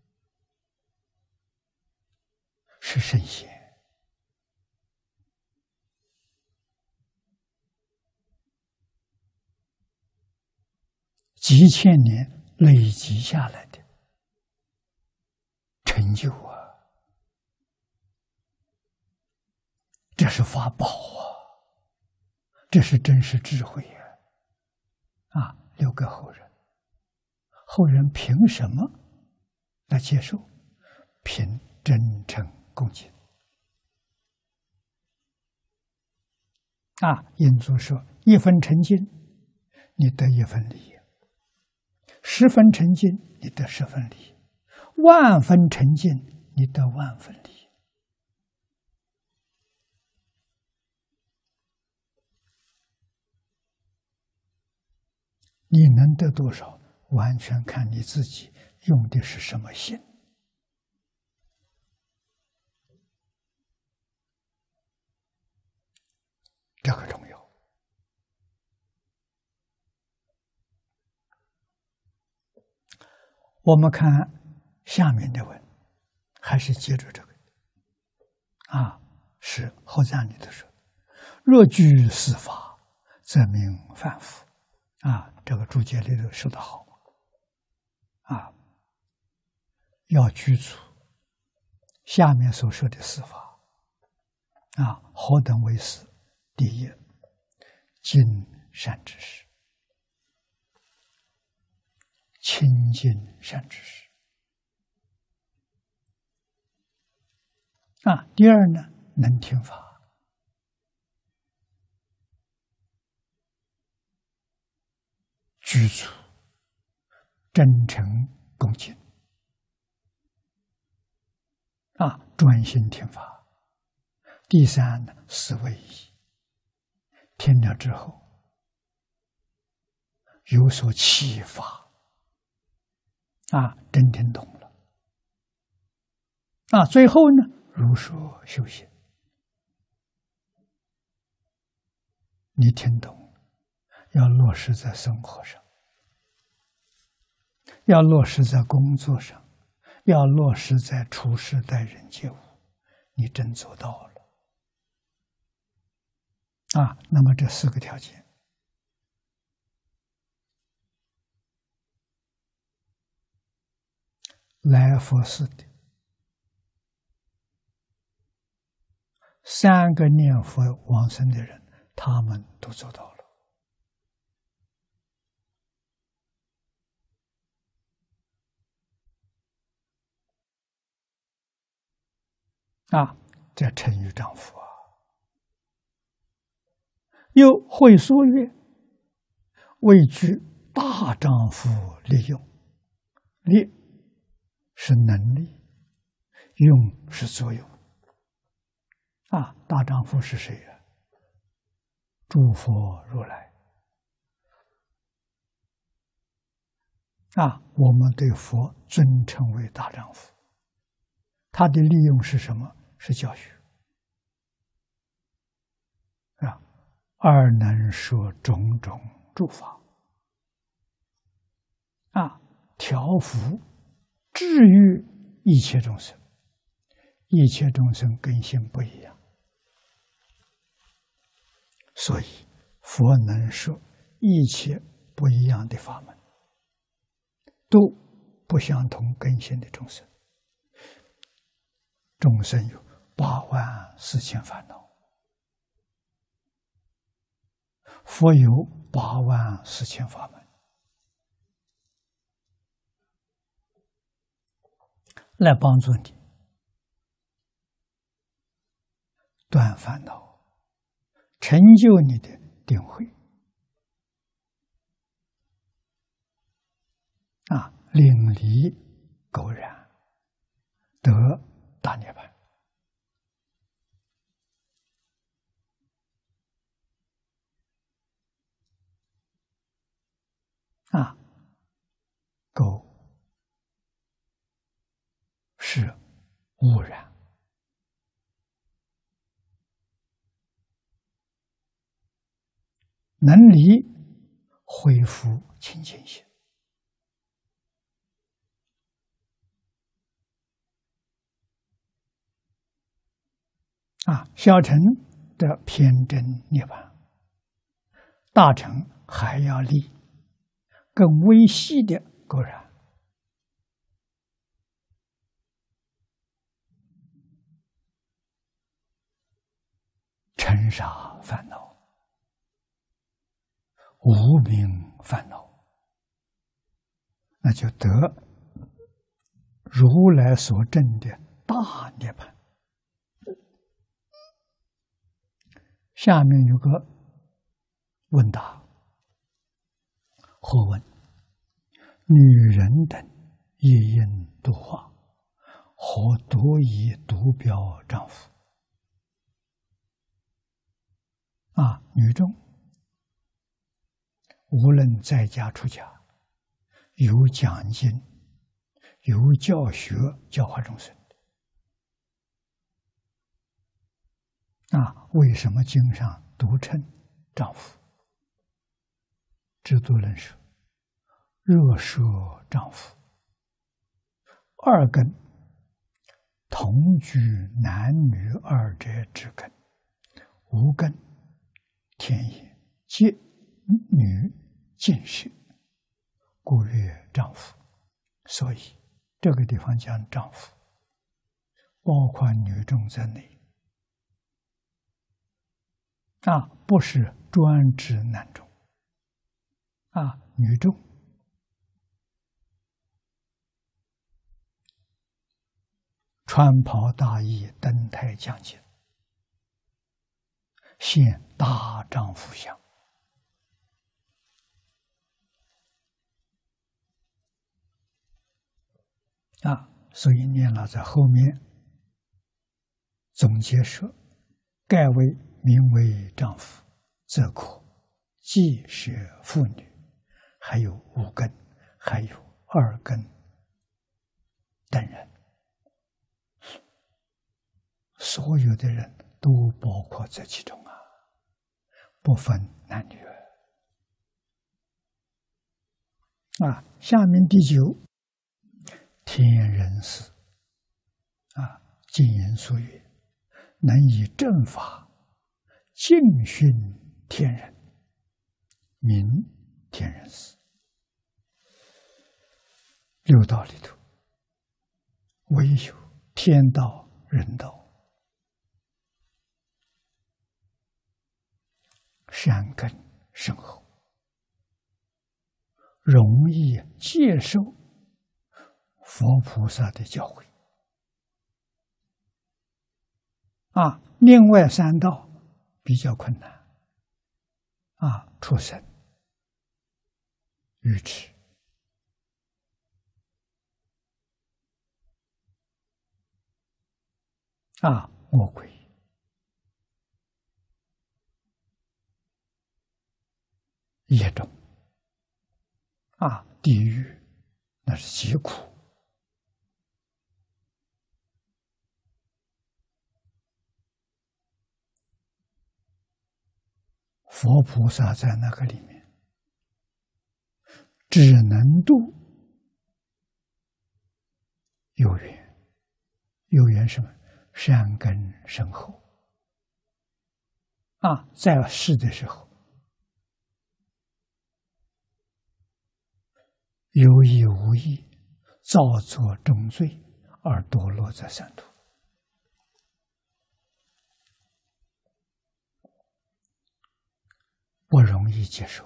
是圣贤，几千年累积下来的成就这是法宝这是真实智慧留给后人。后人凭什么来接受？凭真诚恭敬。印祖说：一分诚心，你得一分利益；十分诚心，你得十分利益；万分诚心，你得万分利益。你能得多少？完全看你自己用的是什么心。这个重要。我们看下面的文，还是接着这个是后藏里头说：若居四法，则名凡夫。这个注解里头说得好要居住下面所说的四法何等为四？第一，尽善知识，亲近善知识第二呢，能听法，居住真诚恭敬专心听法。第三呢，思维意，听了之后有所启发真听懂了最后呢，如说修行。你听懂了，要落实在生活上，要落实在工作上，要落实在处事待人接物，你真做到了那么这四个条件，来佛寺的3个念佛往生的人，他们都做到了这成于丈夫又会说曰： 位居大丈夫利用，利是能力，用是作用。大丈夫是谁呀？诸佛如来。我们对佛尊称为大丈夫，他的利用是什么？是教学。而能说种种诸法，调伏、治愈一切众生。一切众生根性不一样，所以佛能说一切不一样的法门，都不相同根性的众生。众生有84000烦恼，佛有84000法门，来帮助你断烦恼，成就你的定慧，领离垢染，得大涅槃。垢是污染，能离恢复清净心。小乘的偏真涅槃，大乘还要离更微细的垢染，尘沙烦恼、无明烦恼，那就得如来所证的大涅槃。下面有个问答，或问：女人等亦应度化，何独以独标丈夫？女众无论在家出家，有讲经，有教学教化众生。为什么经上独称丈夫？制度论说：若说丈夫，二根同居男女二者之根，无根天也，皆女尽是，故曰丈夫。所以这个地方讲丈夫，包括女众在内。不是专指男众，女众穿袍大衣，登台讲经，现大丈夫相。所以念老在后面总结说：盖为名为丈夫，则可既是妇女，还有五根，还有二根等人，所有的人都包括在其中不分男女。下面第9，天人师经言所语，能以正法敬训天人，名天人师。六道里头，唯有天道、人道善根深厚，容易接受佛菩萨的教诲。另外3道比较困难，畜生、 愚痴。魔鬼、业种，地狱，那是极苦。佛菩萨在那个里面，只能度有缘，有缘什么？善根深厚。在世的时候，有意无意造作重罪而堕落在三途，不容易接受。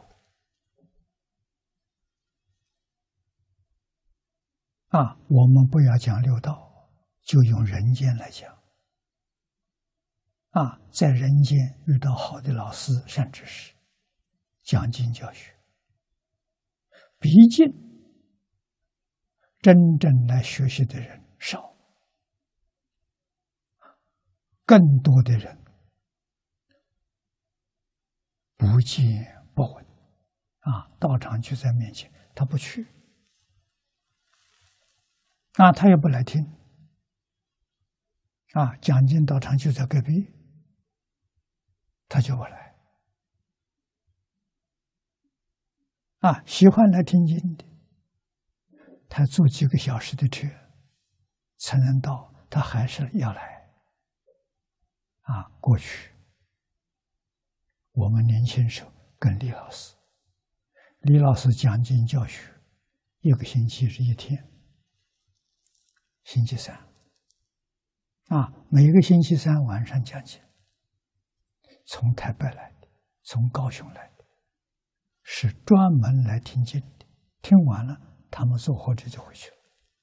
我们不要讲六道，就用人间来讲。在人间遇到好的老师、善知识，讲经教学，毕竟真正来学习的人少，更多的人不见不闻。道场就在面前，他不去，他也不来听。讲经道场就在隔壁，他就不来。喜欢来听经的，他坐几个小时的车才能到，他还是要来。过去我们年轻时候跟李老师讲经教学，一个星期是1天，星期三。每个星期三晚上讲经，从台北来的，从高雄来的，是专门来听经的。听完了，他们坐火车就回去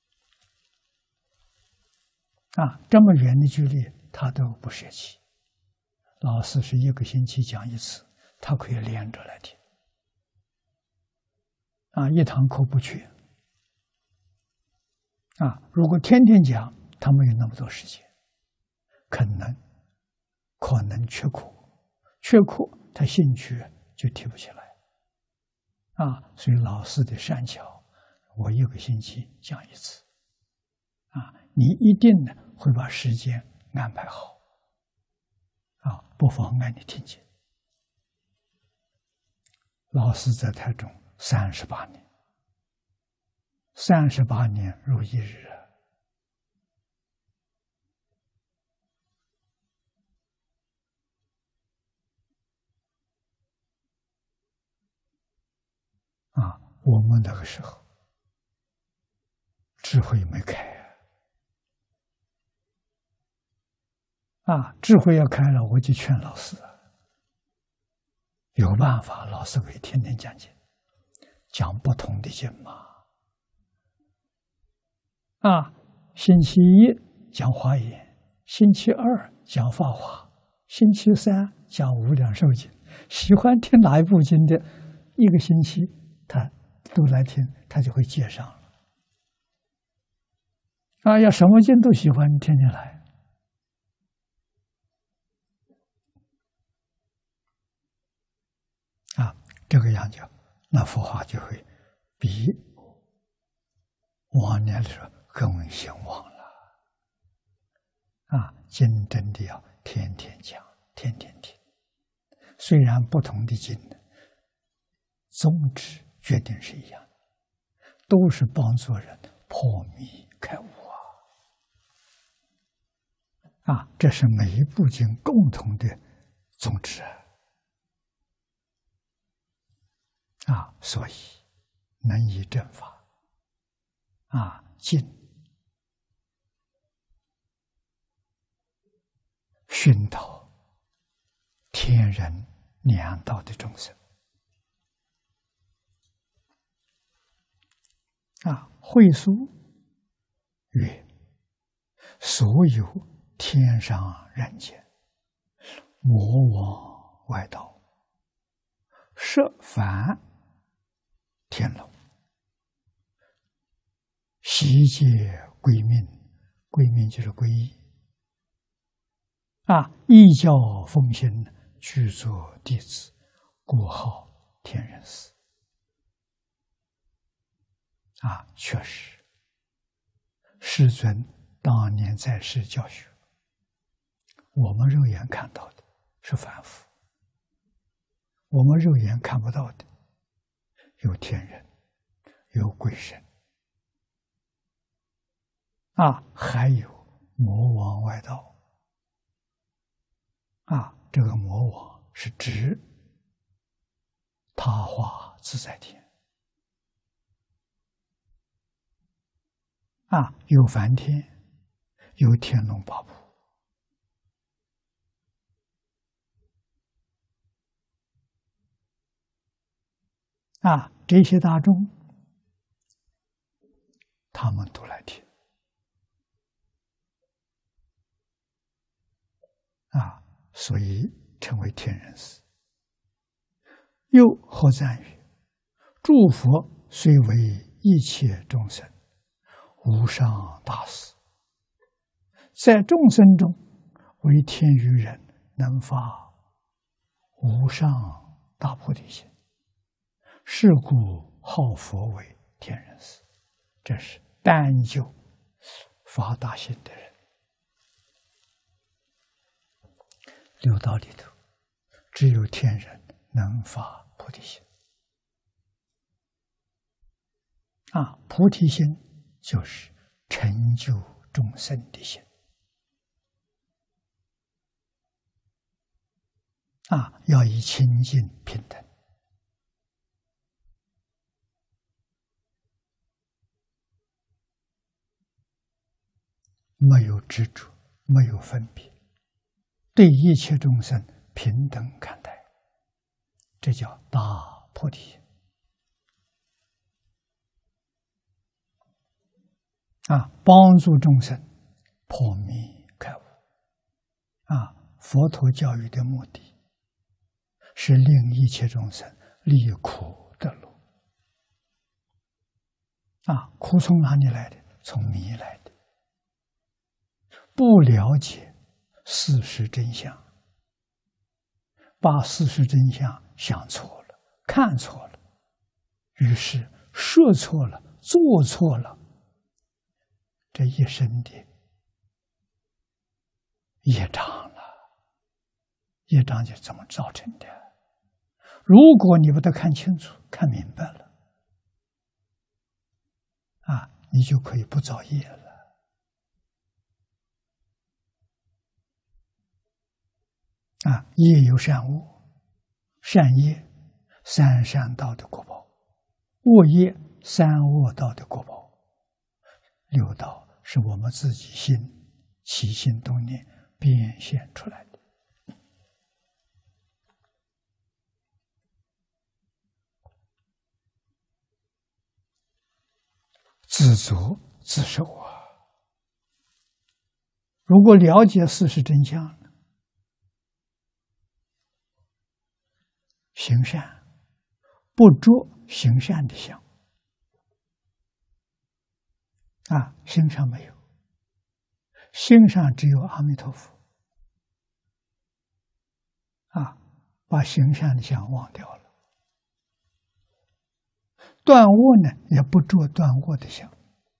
了。这么远的距离，他都不舍弃。老师是一个星期讲1次，他可以连着来听。一堂课不缺。如果天天讲，他没有那么多时间，可能缺课，他兴趣就提不起来。所以老师的善巧，我一个星期讲1次。你一定呢会把时间安排好。不妨碍你听经。老师在台中38年，38年如一日。我们那个时候智慧没开智慧要开了，我就劝老师，有办法，老师可以天天讲经，讲不同的经嘛。星期一讲华严，星期二讲法华，星期三讲无量寿经。喜欢听哪一部经的，一个星期他都来听，他就会接上了。要什么经都喜欢，天天来。这个样讲，那佛法就会比往年的时候更兴旺了。经真的要天天讲，天天听。虽然不同的经呢，宗旨决定是一样的，都是帮助人破迷开悟这是每一部经共同的宗旨所以能以正法尽熏陶天人两道的众生会疏曰：所有天上人间，魔王外道，设凡天龙，悉皆归命，归命就是皈依。依教奉行，具作弟子，故号天人寺。确实，世尊当年在世教学，我们肉眼看到的是凡夫，我们肉眼看不到的有天人，有鬼神，还有魔王外道。这个魔王是指他化自在天，有梵天，有天龙八部，这些大众，他们都来听，所以称为天人寺。又后赞语：诸佛虽为一切众生无上大士，在众生中为天于人能发无上大菩提心，是故号佛为天人寺。这是单就发大心的人。六道里头，只有天人能发菩提心。菩提心就是成就众生的心。要以清净平等。没有执着，没有分别，对一切众生平等看待，这叫大菩提。帮助众生破迷开悟。佛陀教育的目的是令一切众生离苦得乐。苦从哪里来的？从迷来的。不了解事实真相，把事实真相想错了，看错了，于是说错了，做错了，这一生的业障了。业障就是这么造成的。如果你把它看清楚、看明白了，你就可以不造业了。业有善恶，善业三善道的果报，恶业三恶道的果报。六道是我们自己心起心动念变现出来的。自作自受如果了解事实真相，行善，不着行善的相，心上没有，心上只有阿弥陀佛，把行善的相忘掉了。断恶呢，也不着断恶的相，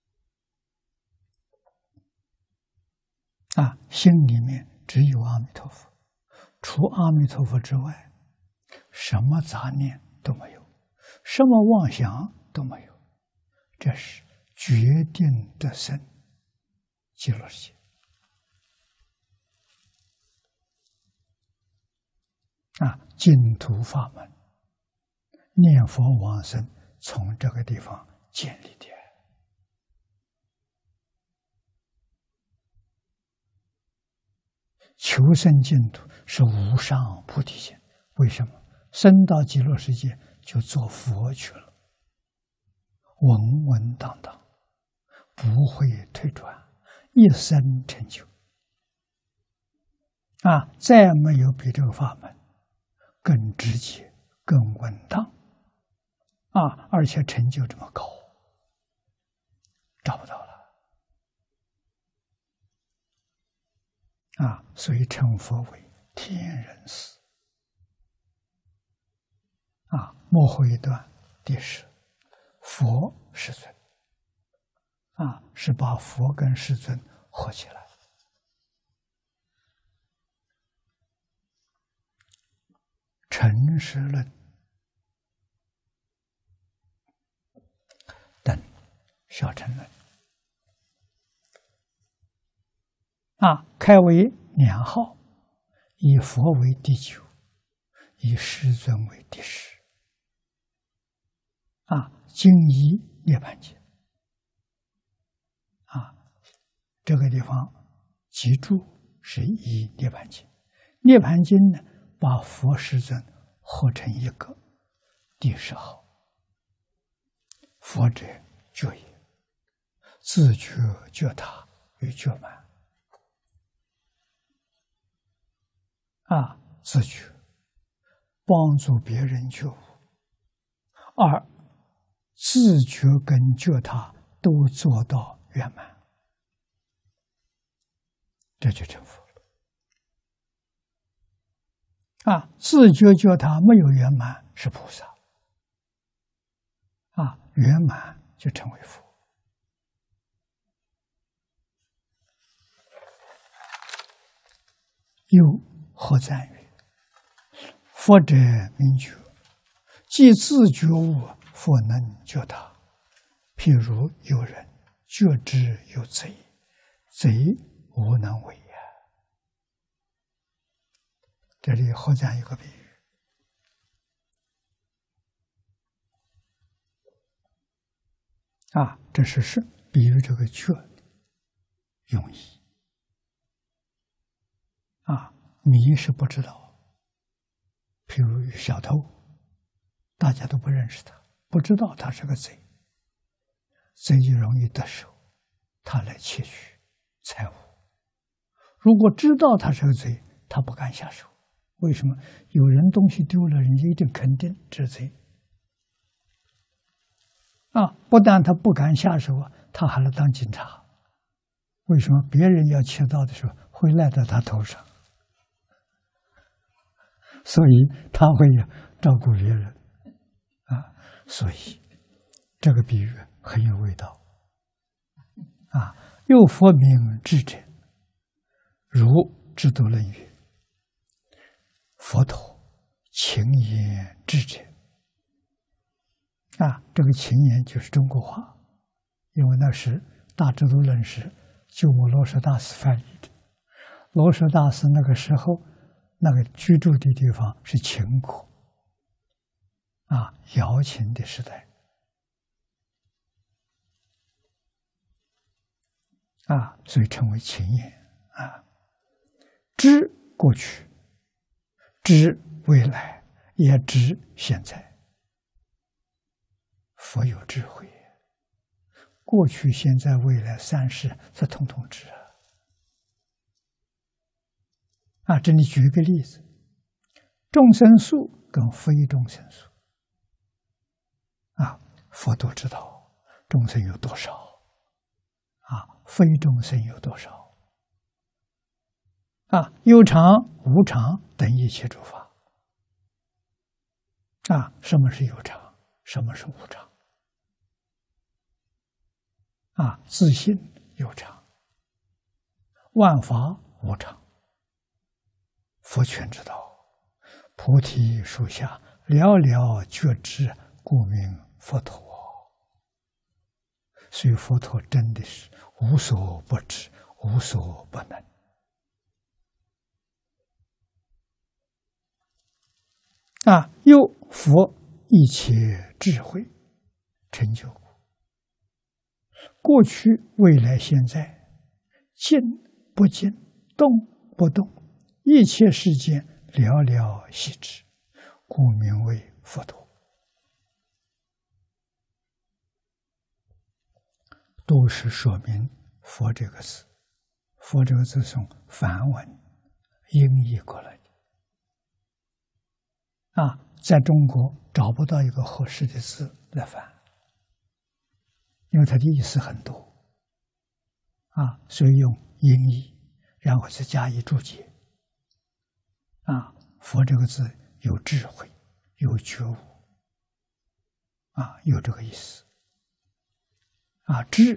心里面只有阿弥陀佛，除阿弥陀佛之外，什么杂念都没有，什么妄想都没有，这是决定得生极乐世界。净土法门，念佛往生，从这个地方建立的。求生净土是无上菩提心。为什么？升到极乐世界就做佛去了，稳稳当当，不会退转，一生成就。再没有比这个法门更直接、更稳当、 而且成就这么高，找不到了所以称佛为天人师幕后一段第十，佛世尊是把佛跟世尊合起来。诚实论等小乘论开为2号，以佛为第9，以世尊为第10经一涅盘经这个地方记住是以涅盘经。涅盘经呢，把佛世尊合成一个第10号。佛者觉也，自觉觉他与觉满自觉帮助别人觉悟，而自觉跟觉他都做到圆满，这就成佛了自觉觉他没有圆满是菩萨圆满就成为佛。又何赞曰：佛者明觉，即自觉悟，佛能觉他。譬如有人觉知有贼，贼无能为也。这里何赞一个比喻这是比喻这个觉用意迷是不知道，譬如小偷，大家都不认识他，不知道他是个贼，贼就容易得手，他来窃取财物。如果知道他是个贼，他不敢下手。为什么？有人东西丢了，人家一定肯定这是贼不但他不敢下手他还能当警察。为什么？别人要窃盗的时候会赖到他头上，所以他会照顾别人所以这个比喻很有味道又佛名智者，如智度论语，佛陀勤言智者这个勤言就是中国话，因为那时大智度论是鸠摩罗什大师翻译的。罗什大师那个时候那个居住的地方是秦国瑶琴的时代所以称为勤言知过去，知未来，也知现在。佛有智慧，过去、现在、未来3世，这统统知这里举一个例子，众生数跟非众生数佛都知道众生有多少非众生有多少有常无常等一切诸法什么是有常，什么是无常自性有常，万法无常，佛全知道。菩提树下寥寥觉知，故名佛陀。所以佛陀真的是无所不知，无所不能又佛一切智慧成就过去、未来、现在，静不静，动不动，一切世间寥寥悉知，故名为佛陀。都是说明佛这个字，佛这个字从梵文音译过来的在中国找不到一个合适的字来翻，因为它的意思很多啊，所以用音译，然后再加以注解啊。佛这个字有智慧，有觉悟啊，有这个意思啊。智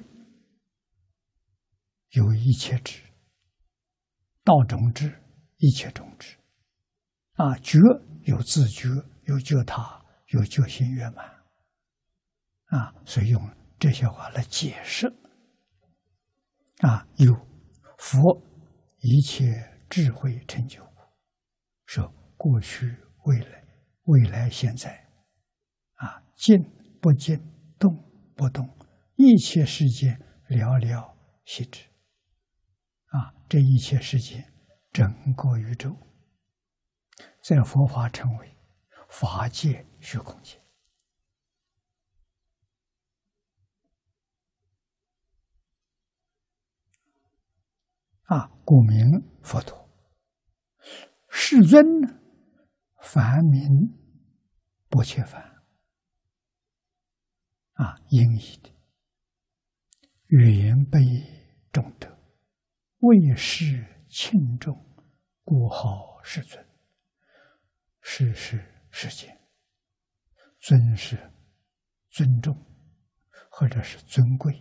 有一切智，道中智，一切中智啊。觉有自觉，有觉他，有觉心圆满啊。所以用这些话来解释啊。有佛一切智慧成就，说过去、未来、未来现在啊，静不静，动不动，一切世界了了悉知啊。这一切世界，整个宇宙，在佛法称为法界虚空界啊，故名佛陀。世尊呢，梵名不切梵啊，音译的语言被众德，为世轻重，故号世尊。世是世间，尊是尊重，或者是尊贵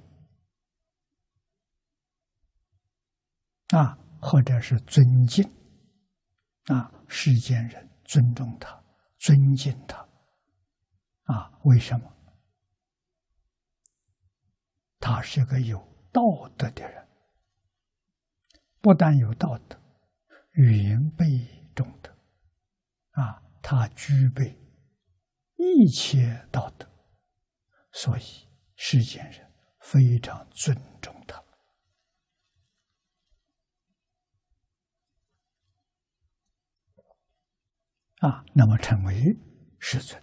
啊，或者是尊敬啊。世间人尊重他，尊敬他啊。为什么？他是个有道德的人，不但有道德，语言被众德啊，他具备一切道德，所以世间人非常尊重他啊，那么称为世尊。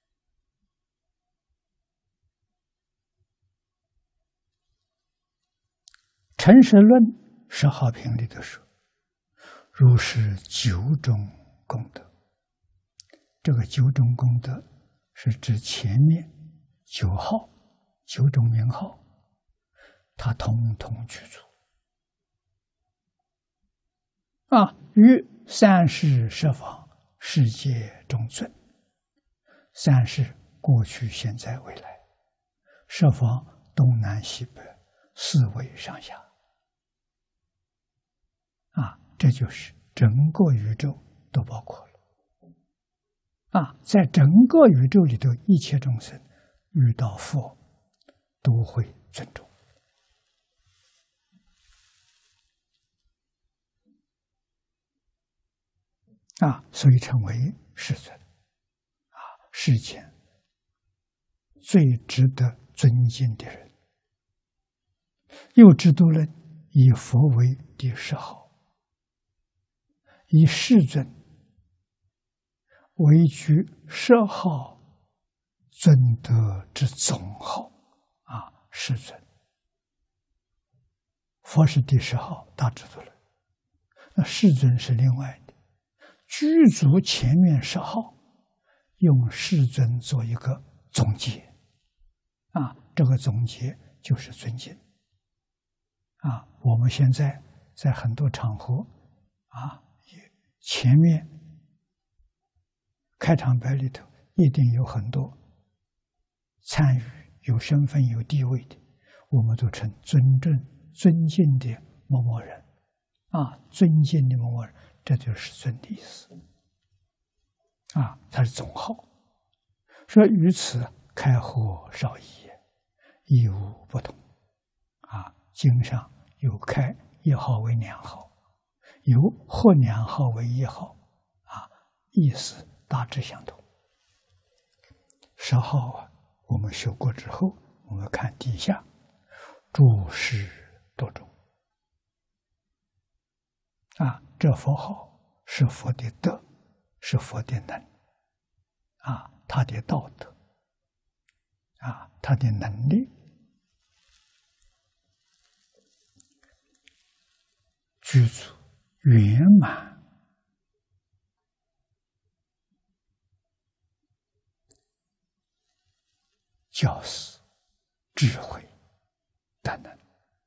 陈实论10号品里头说，如是9种功德。这个9种功德是指前面9号9种名号，它统统具足啊，于三世十方世界中尊。三世过去、现在、未来，十方东南西北4维上下啊，这就是整个宇宙都包括了啊。在整个宇宙里头，一切众生遇到佛都会尊重啊，所以称为世尊啊，世间最值得尊敬的人。又知度论以佛为第10号，以世尊为居10号尊德之总号啊，世尊。佛是第10号，大智度论，那世尊是另外的，具足前面10号，用世尊做一个总结啊，这个总结就是尊敬啊。我们现在在很多场合啊，前面开场白里头一定有很多参与、有身份、有地位的，我们都称尊敬的某某人啊，尊敬的某某人，这就是尊的意思啊，它是总号。说于此开或少异，亦无不同啊。经上有开1号为2号，有或2号为1号啊，意思大致相同。10号啊，我们学过之后，我们看底下诸事多种啊，这佛号是佛的德，是佛的能啊，他的道德啊，他的能力具足圆满教思、智慧等等。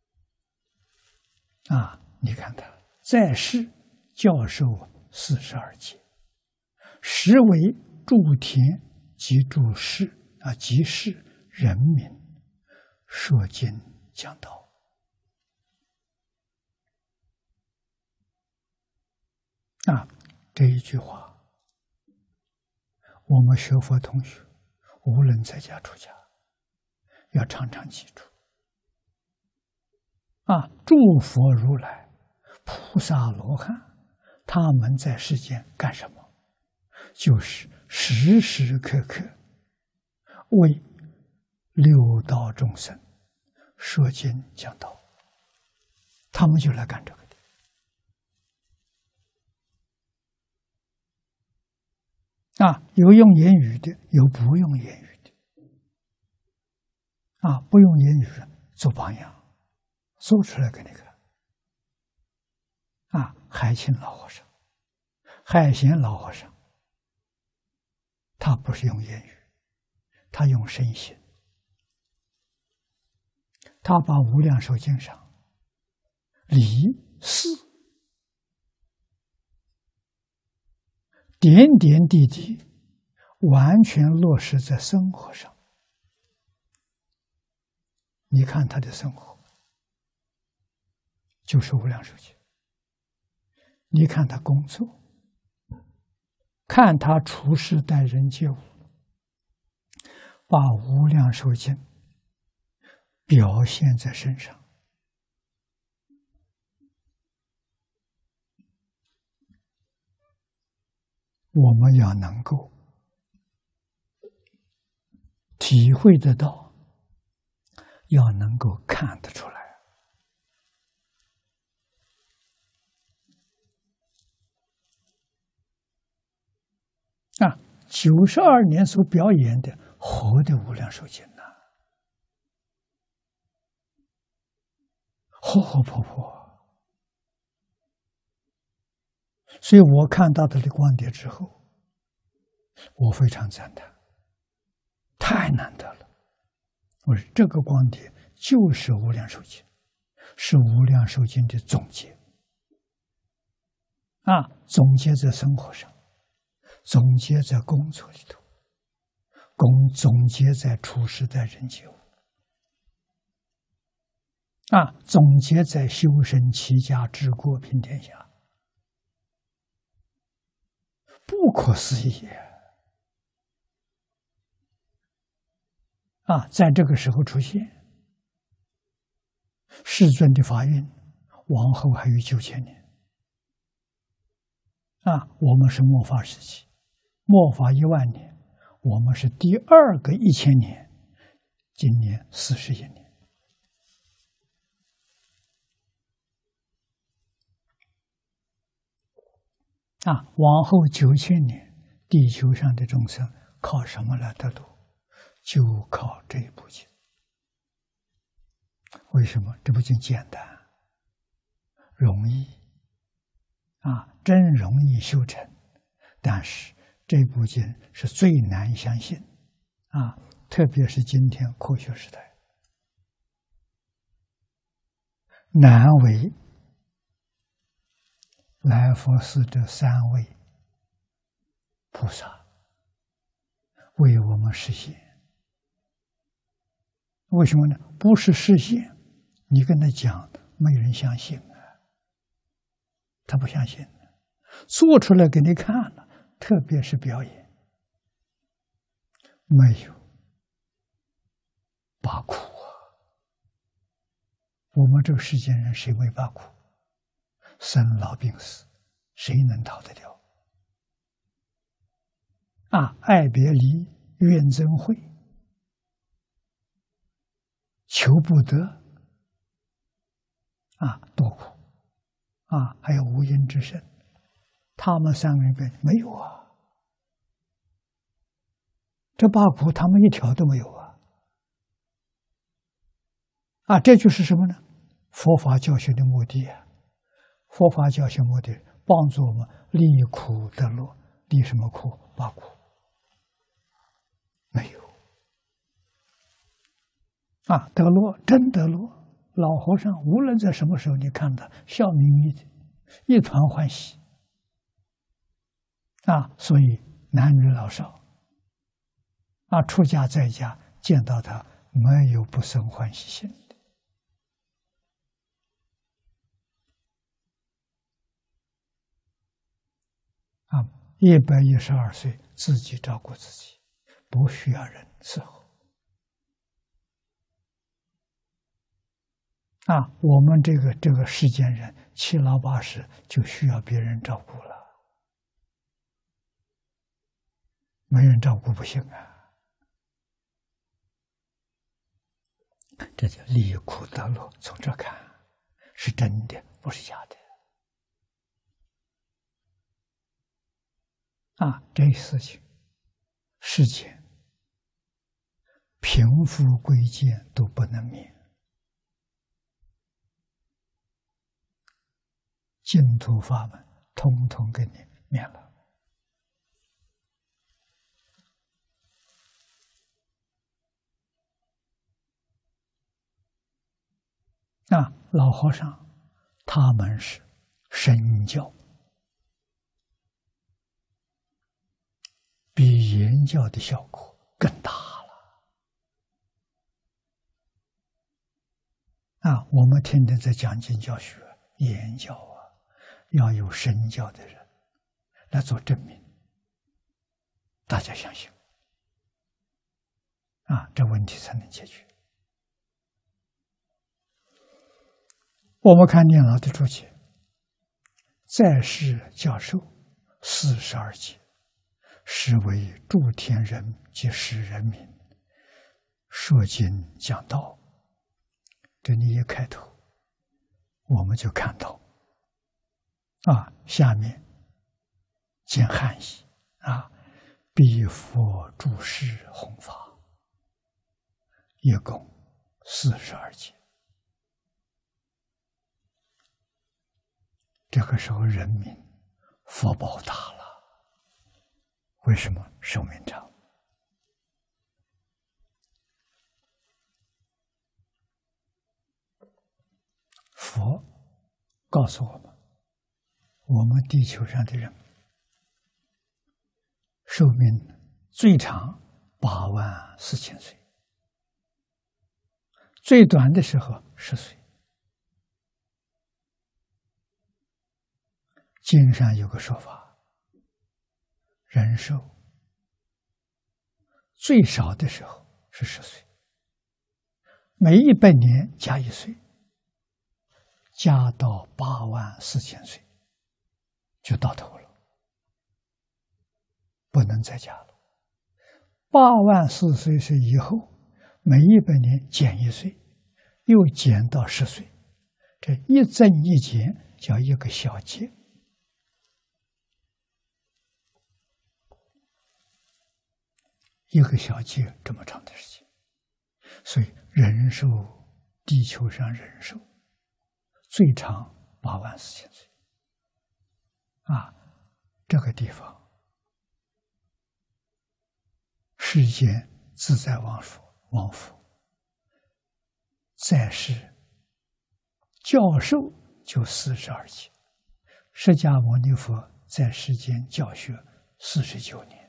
你看他在世教授42节，实为诸天及诸世及世人民说经讲道。这一句话，我们学佛同学无论在家出家，要常常记住。诸佛如来、菩萨罗汉，他们在世间干什么？就是时时刻刻为六道众生说经讲道，他们就来干这个的。有用言语的，有不用言语的。不用言语做榜样，做出来给你看。海清老和尚、海贤老和尚，他不是用言语，他用身心。他把《无量寿经》上理事点点滴滴完全落实在生活上。你看他的生活，就是《无量寿经》；你看他工作，看他处事待人接物，把《无量寿经》表现在身上。我们要能够体会得到，要能够看得出来。92年所表演的活的《无量寿经》活活泼泼。所以我看到他的光碟之后，我非常赞叹，太难得了。我说这个光碟就是《无量寿经》，是《无量寿经》的总结。总结在生活上，总结在工作里头，总结在处事待人接物，总结在修身齐家治国平天下。不可思议在这个时候出现，世尊的法运往后还有9000年我们是末法时期，末法10000年，我们是第2个1000年，今年41年往后9000年，地球上的众生靠什么来得度？就靠这一部经。为什么？这部经简单、容易真容易修成。但是这部经是最难相信特别是今天科学时代，难为来佛寺这3位菩萨为我们实现。为什么呢？不是实现，你跟他讲，没人相信他不相信，做出来给你看了，特别是表演，没有把苦我们这个世间人谁没把苦？生老病死，谁能逃得掉？爱别离，怨憎会，求不得多苦还有无因之身，他们3个人没有这8苦他们一条都没有这就是什么呢？佛法教学的目的佛法教学目的帮助我们离苦得乐。离什么苦？把苦没有啊，得乐真得乐。老和尚无论在什么时候，你看他笑眯眯的，一团欢喜。啊，所以男女老少，啊，出家在家见到他，没有不生欢喜心的。啊，112岁自己照顾自己，不需要人伺候。啊，我们这个世间人七老八十就需要别人照顾了，没人照顾不行啊。这叫离苦得乐，从这看是真的，不是假的。啊，这事情，世间贫富贵贱都不能免。净土法门通通给你免了。啊，老和尚他们是身教，比言教的效果更大了。啊，我们天天在讲经教学，言教啊，要有身教的人来做证明，大家相信，啊，这问题才能解决。我们看念老的注解，在世教授42节，实为诸天人及世人民，说经讲道。这里一开头，我们就看到，啊，下面见汉译啊，彼佛住世弘法，一共42节。这个时候人民福报大了，为什么寿命长？佛告诉我们，我们地球上的人寿命最长84000岁，最短的时候10岁。经上有个说法，人寿最少的时候是10岁，每100年加1岁，加到84000岁就到头了，不能再加了。84000岁以后，每100年减1岁，又减到10岁，这一增一减叫一个小节。一个小节这么长的时间，所以人寿，地球上人寿最长84000岁。啊，这个地方，世间自在王佛，在世教授就42节，释迦牟尼佛在世间教学49年。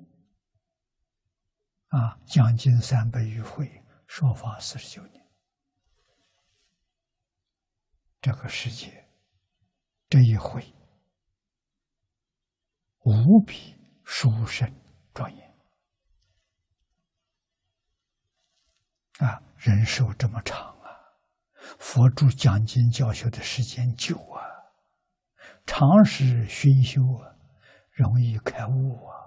啊，将近300余会，说法49年。这个世界，这一会无比殊胜庄严。啊，人寿这么长啊，佛住讲经教学的时间久啊，长时熏修啊，容易开悟啊。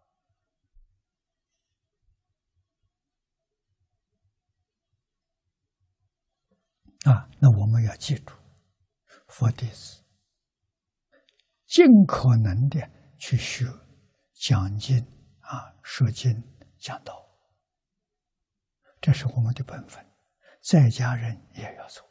啊，那我们要记住，佛弟子尽可能的去学讲经啊，说经讲道，这是我们的本分，在家人也要做。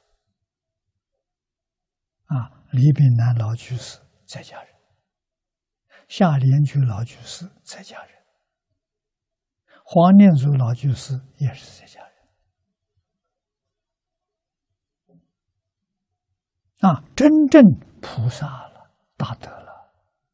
啊，李炳南老居士在家人，夏莲居老居士在家人，黄念祖老居士也是在家人。 真正菩萨了，大德了。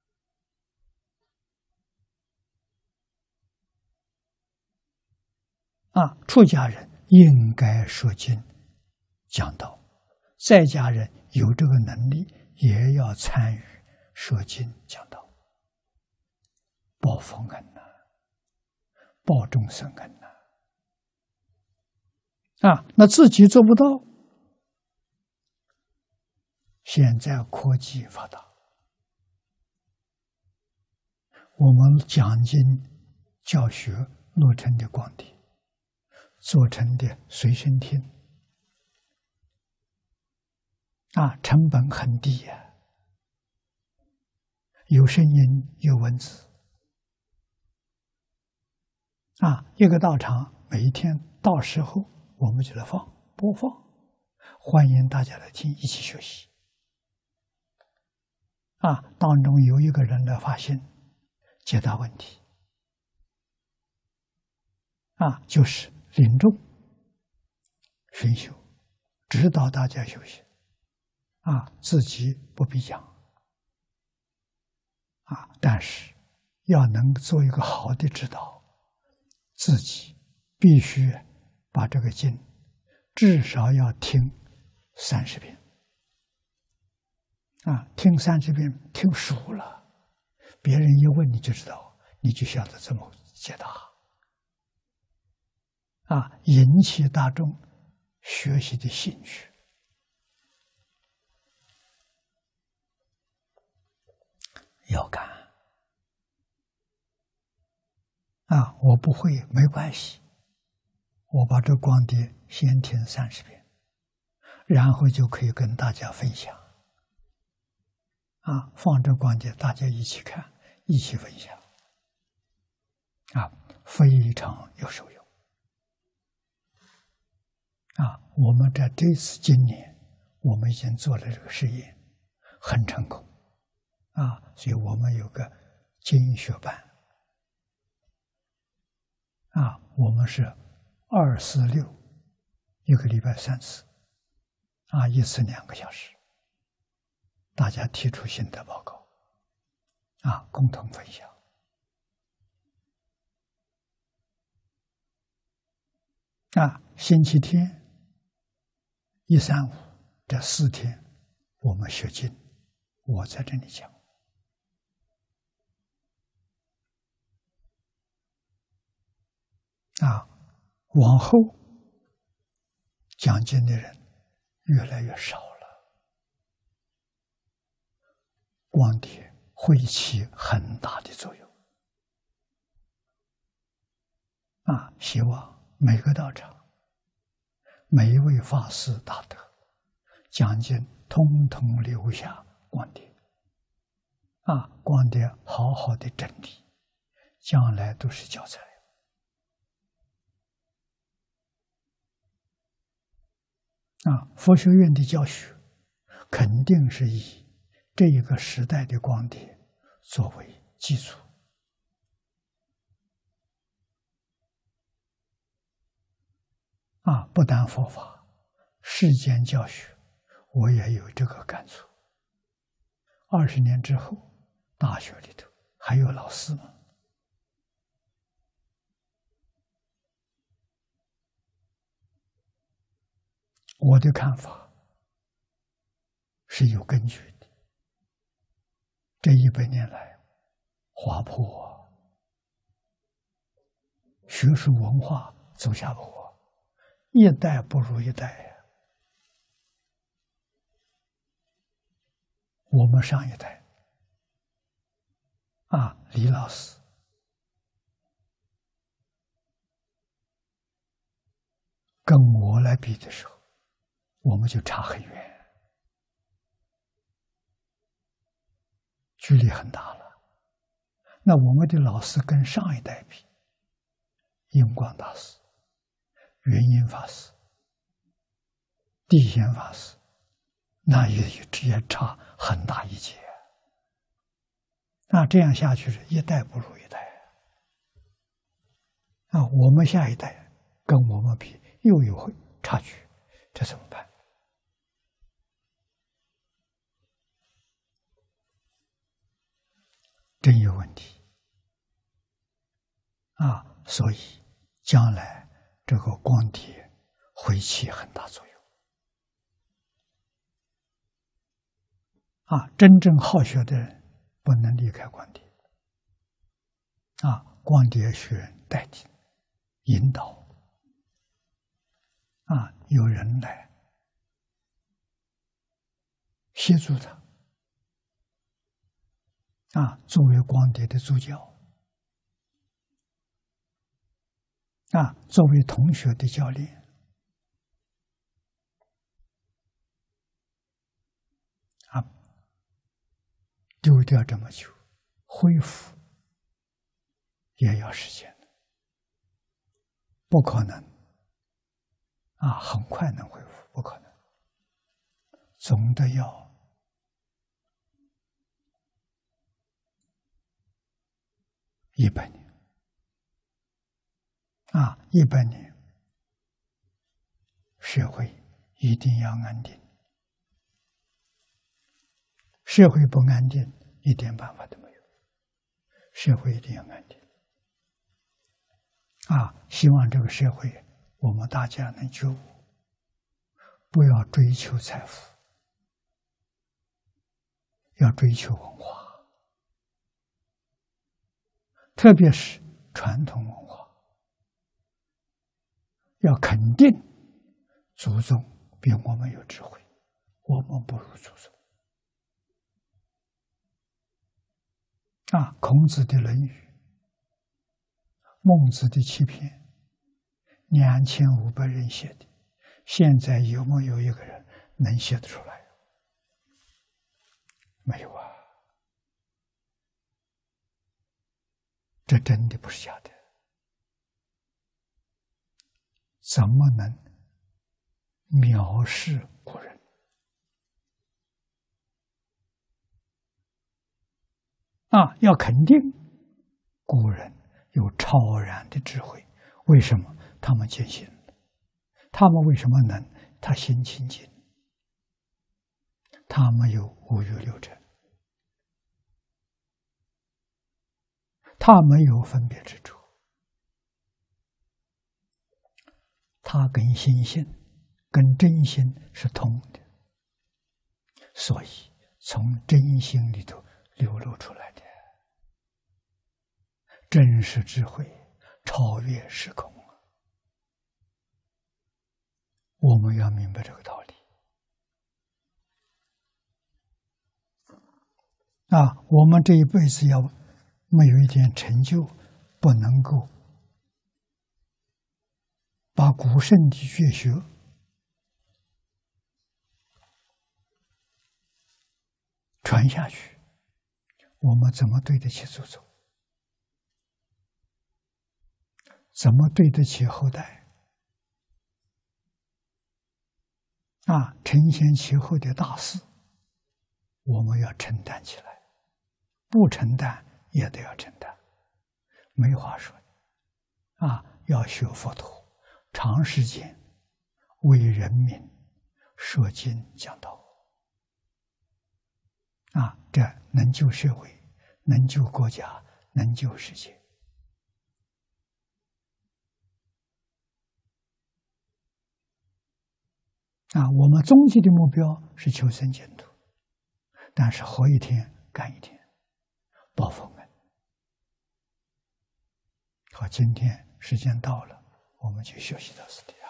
出家人应该说经讲道，在家人有这个能力，也要参与说经讲道，报佛恩呐，报众生恩呐。那自己做不到。现在科技发达，我们讲经教学录成的光碟，做成的随身听，成本很低呀，有声音有文字，一个道场每一天到时候我们就来播放，欢迎大家来听，一起学习。当中有一个人来发心解答问题，就是领众熏修，指导大家修行，自己不必讲，但是要能做一个好的指导，自己必须把这个经至少要听30遍。听30遍，听熟了，别人一问你就知道，你就晓得怎么解答。引起大众学习的兴趣。要干。我不会没关系，我把这光碟先听30遍，然后就可以跟大家分享。放这光碟，大家一起看，一起分享，非常有受用。我们在这次今年，我们已经做了这个实验，很成功。所以我们有个经学班。我们是2、4、6，一个礼拜3次，一次2个小时。大家提出心得报告，共同分享。星期天、1、3、5这4天，我们学经，我在这里讲。往后讲经的人越来越少了，光碟会起很大的作用。希望每个道场、每一位法师大德讲经，通通留下光碟。光碟好好的整理，将来都是教材。佛学院的教学肯定是以这一个时代的光碟作为基础。不但佛法，世间教学，我也有这个感触。20年之后，大学里头还有老师吗？我的看法是有根据的。这100年来，滑坡，学术文化走下坡，一代不如一代。我们上一代，李老师，跟我来比的时候，我们就差很远，距离很大了。那我们的老师跟上一代比，印光大师、圆音法师、地显法师，那也差很大一截。那这样下去是一代不如一代。我们下一代跟我们比又有差距，这怎么办？ 真有问题所以将来这个光碟会起很大作用真正好学的人不能离开光碟光碟学人代替引导有人来协助他作为光碟的助教作为同学的教练丢掉这么久，恢复也要时间的，不可能很快能恢复，不可能，总得要100年100年，社会一定要安定。社会不安定，一点办法都没有。社会一定要安定希望这个社会我们大家能觉悟，不要追求财富，要追求文化，特别是传统文化，要肯定祖宗比我们有智慧，我们不如祖宗孔子的《论语》，孟子的七篇，2500人写的，现在有没有一个人能写得出来？没有这真的不是假的，怎么能藐视古人？要肯定古人有超然的智慧。为什么？他们坚信，他们为什么能？他心清净，他没有五欲六尘，他没有分别执着，他跟心性、跟真心是通的，所以从真心里头流露出来的真实智慧，超越时空。我们要明白这个道理我们这一辈子要没有一点成就，不能够把古圣的绝学传下去，我们怎么对得起祖宗？怎么对得起后代？承先启后的大事，我们要承担起来，不承担也得要承担，没话说要学佛陀，长时间为人民说经讲道这能救社会，能救国家，能救世界我们终极的目标是求生净土，但是活一天干一天，报佛恩。好，今天时间到了，我们就休息到此地。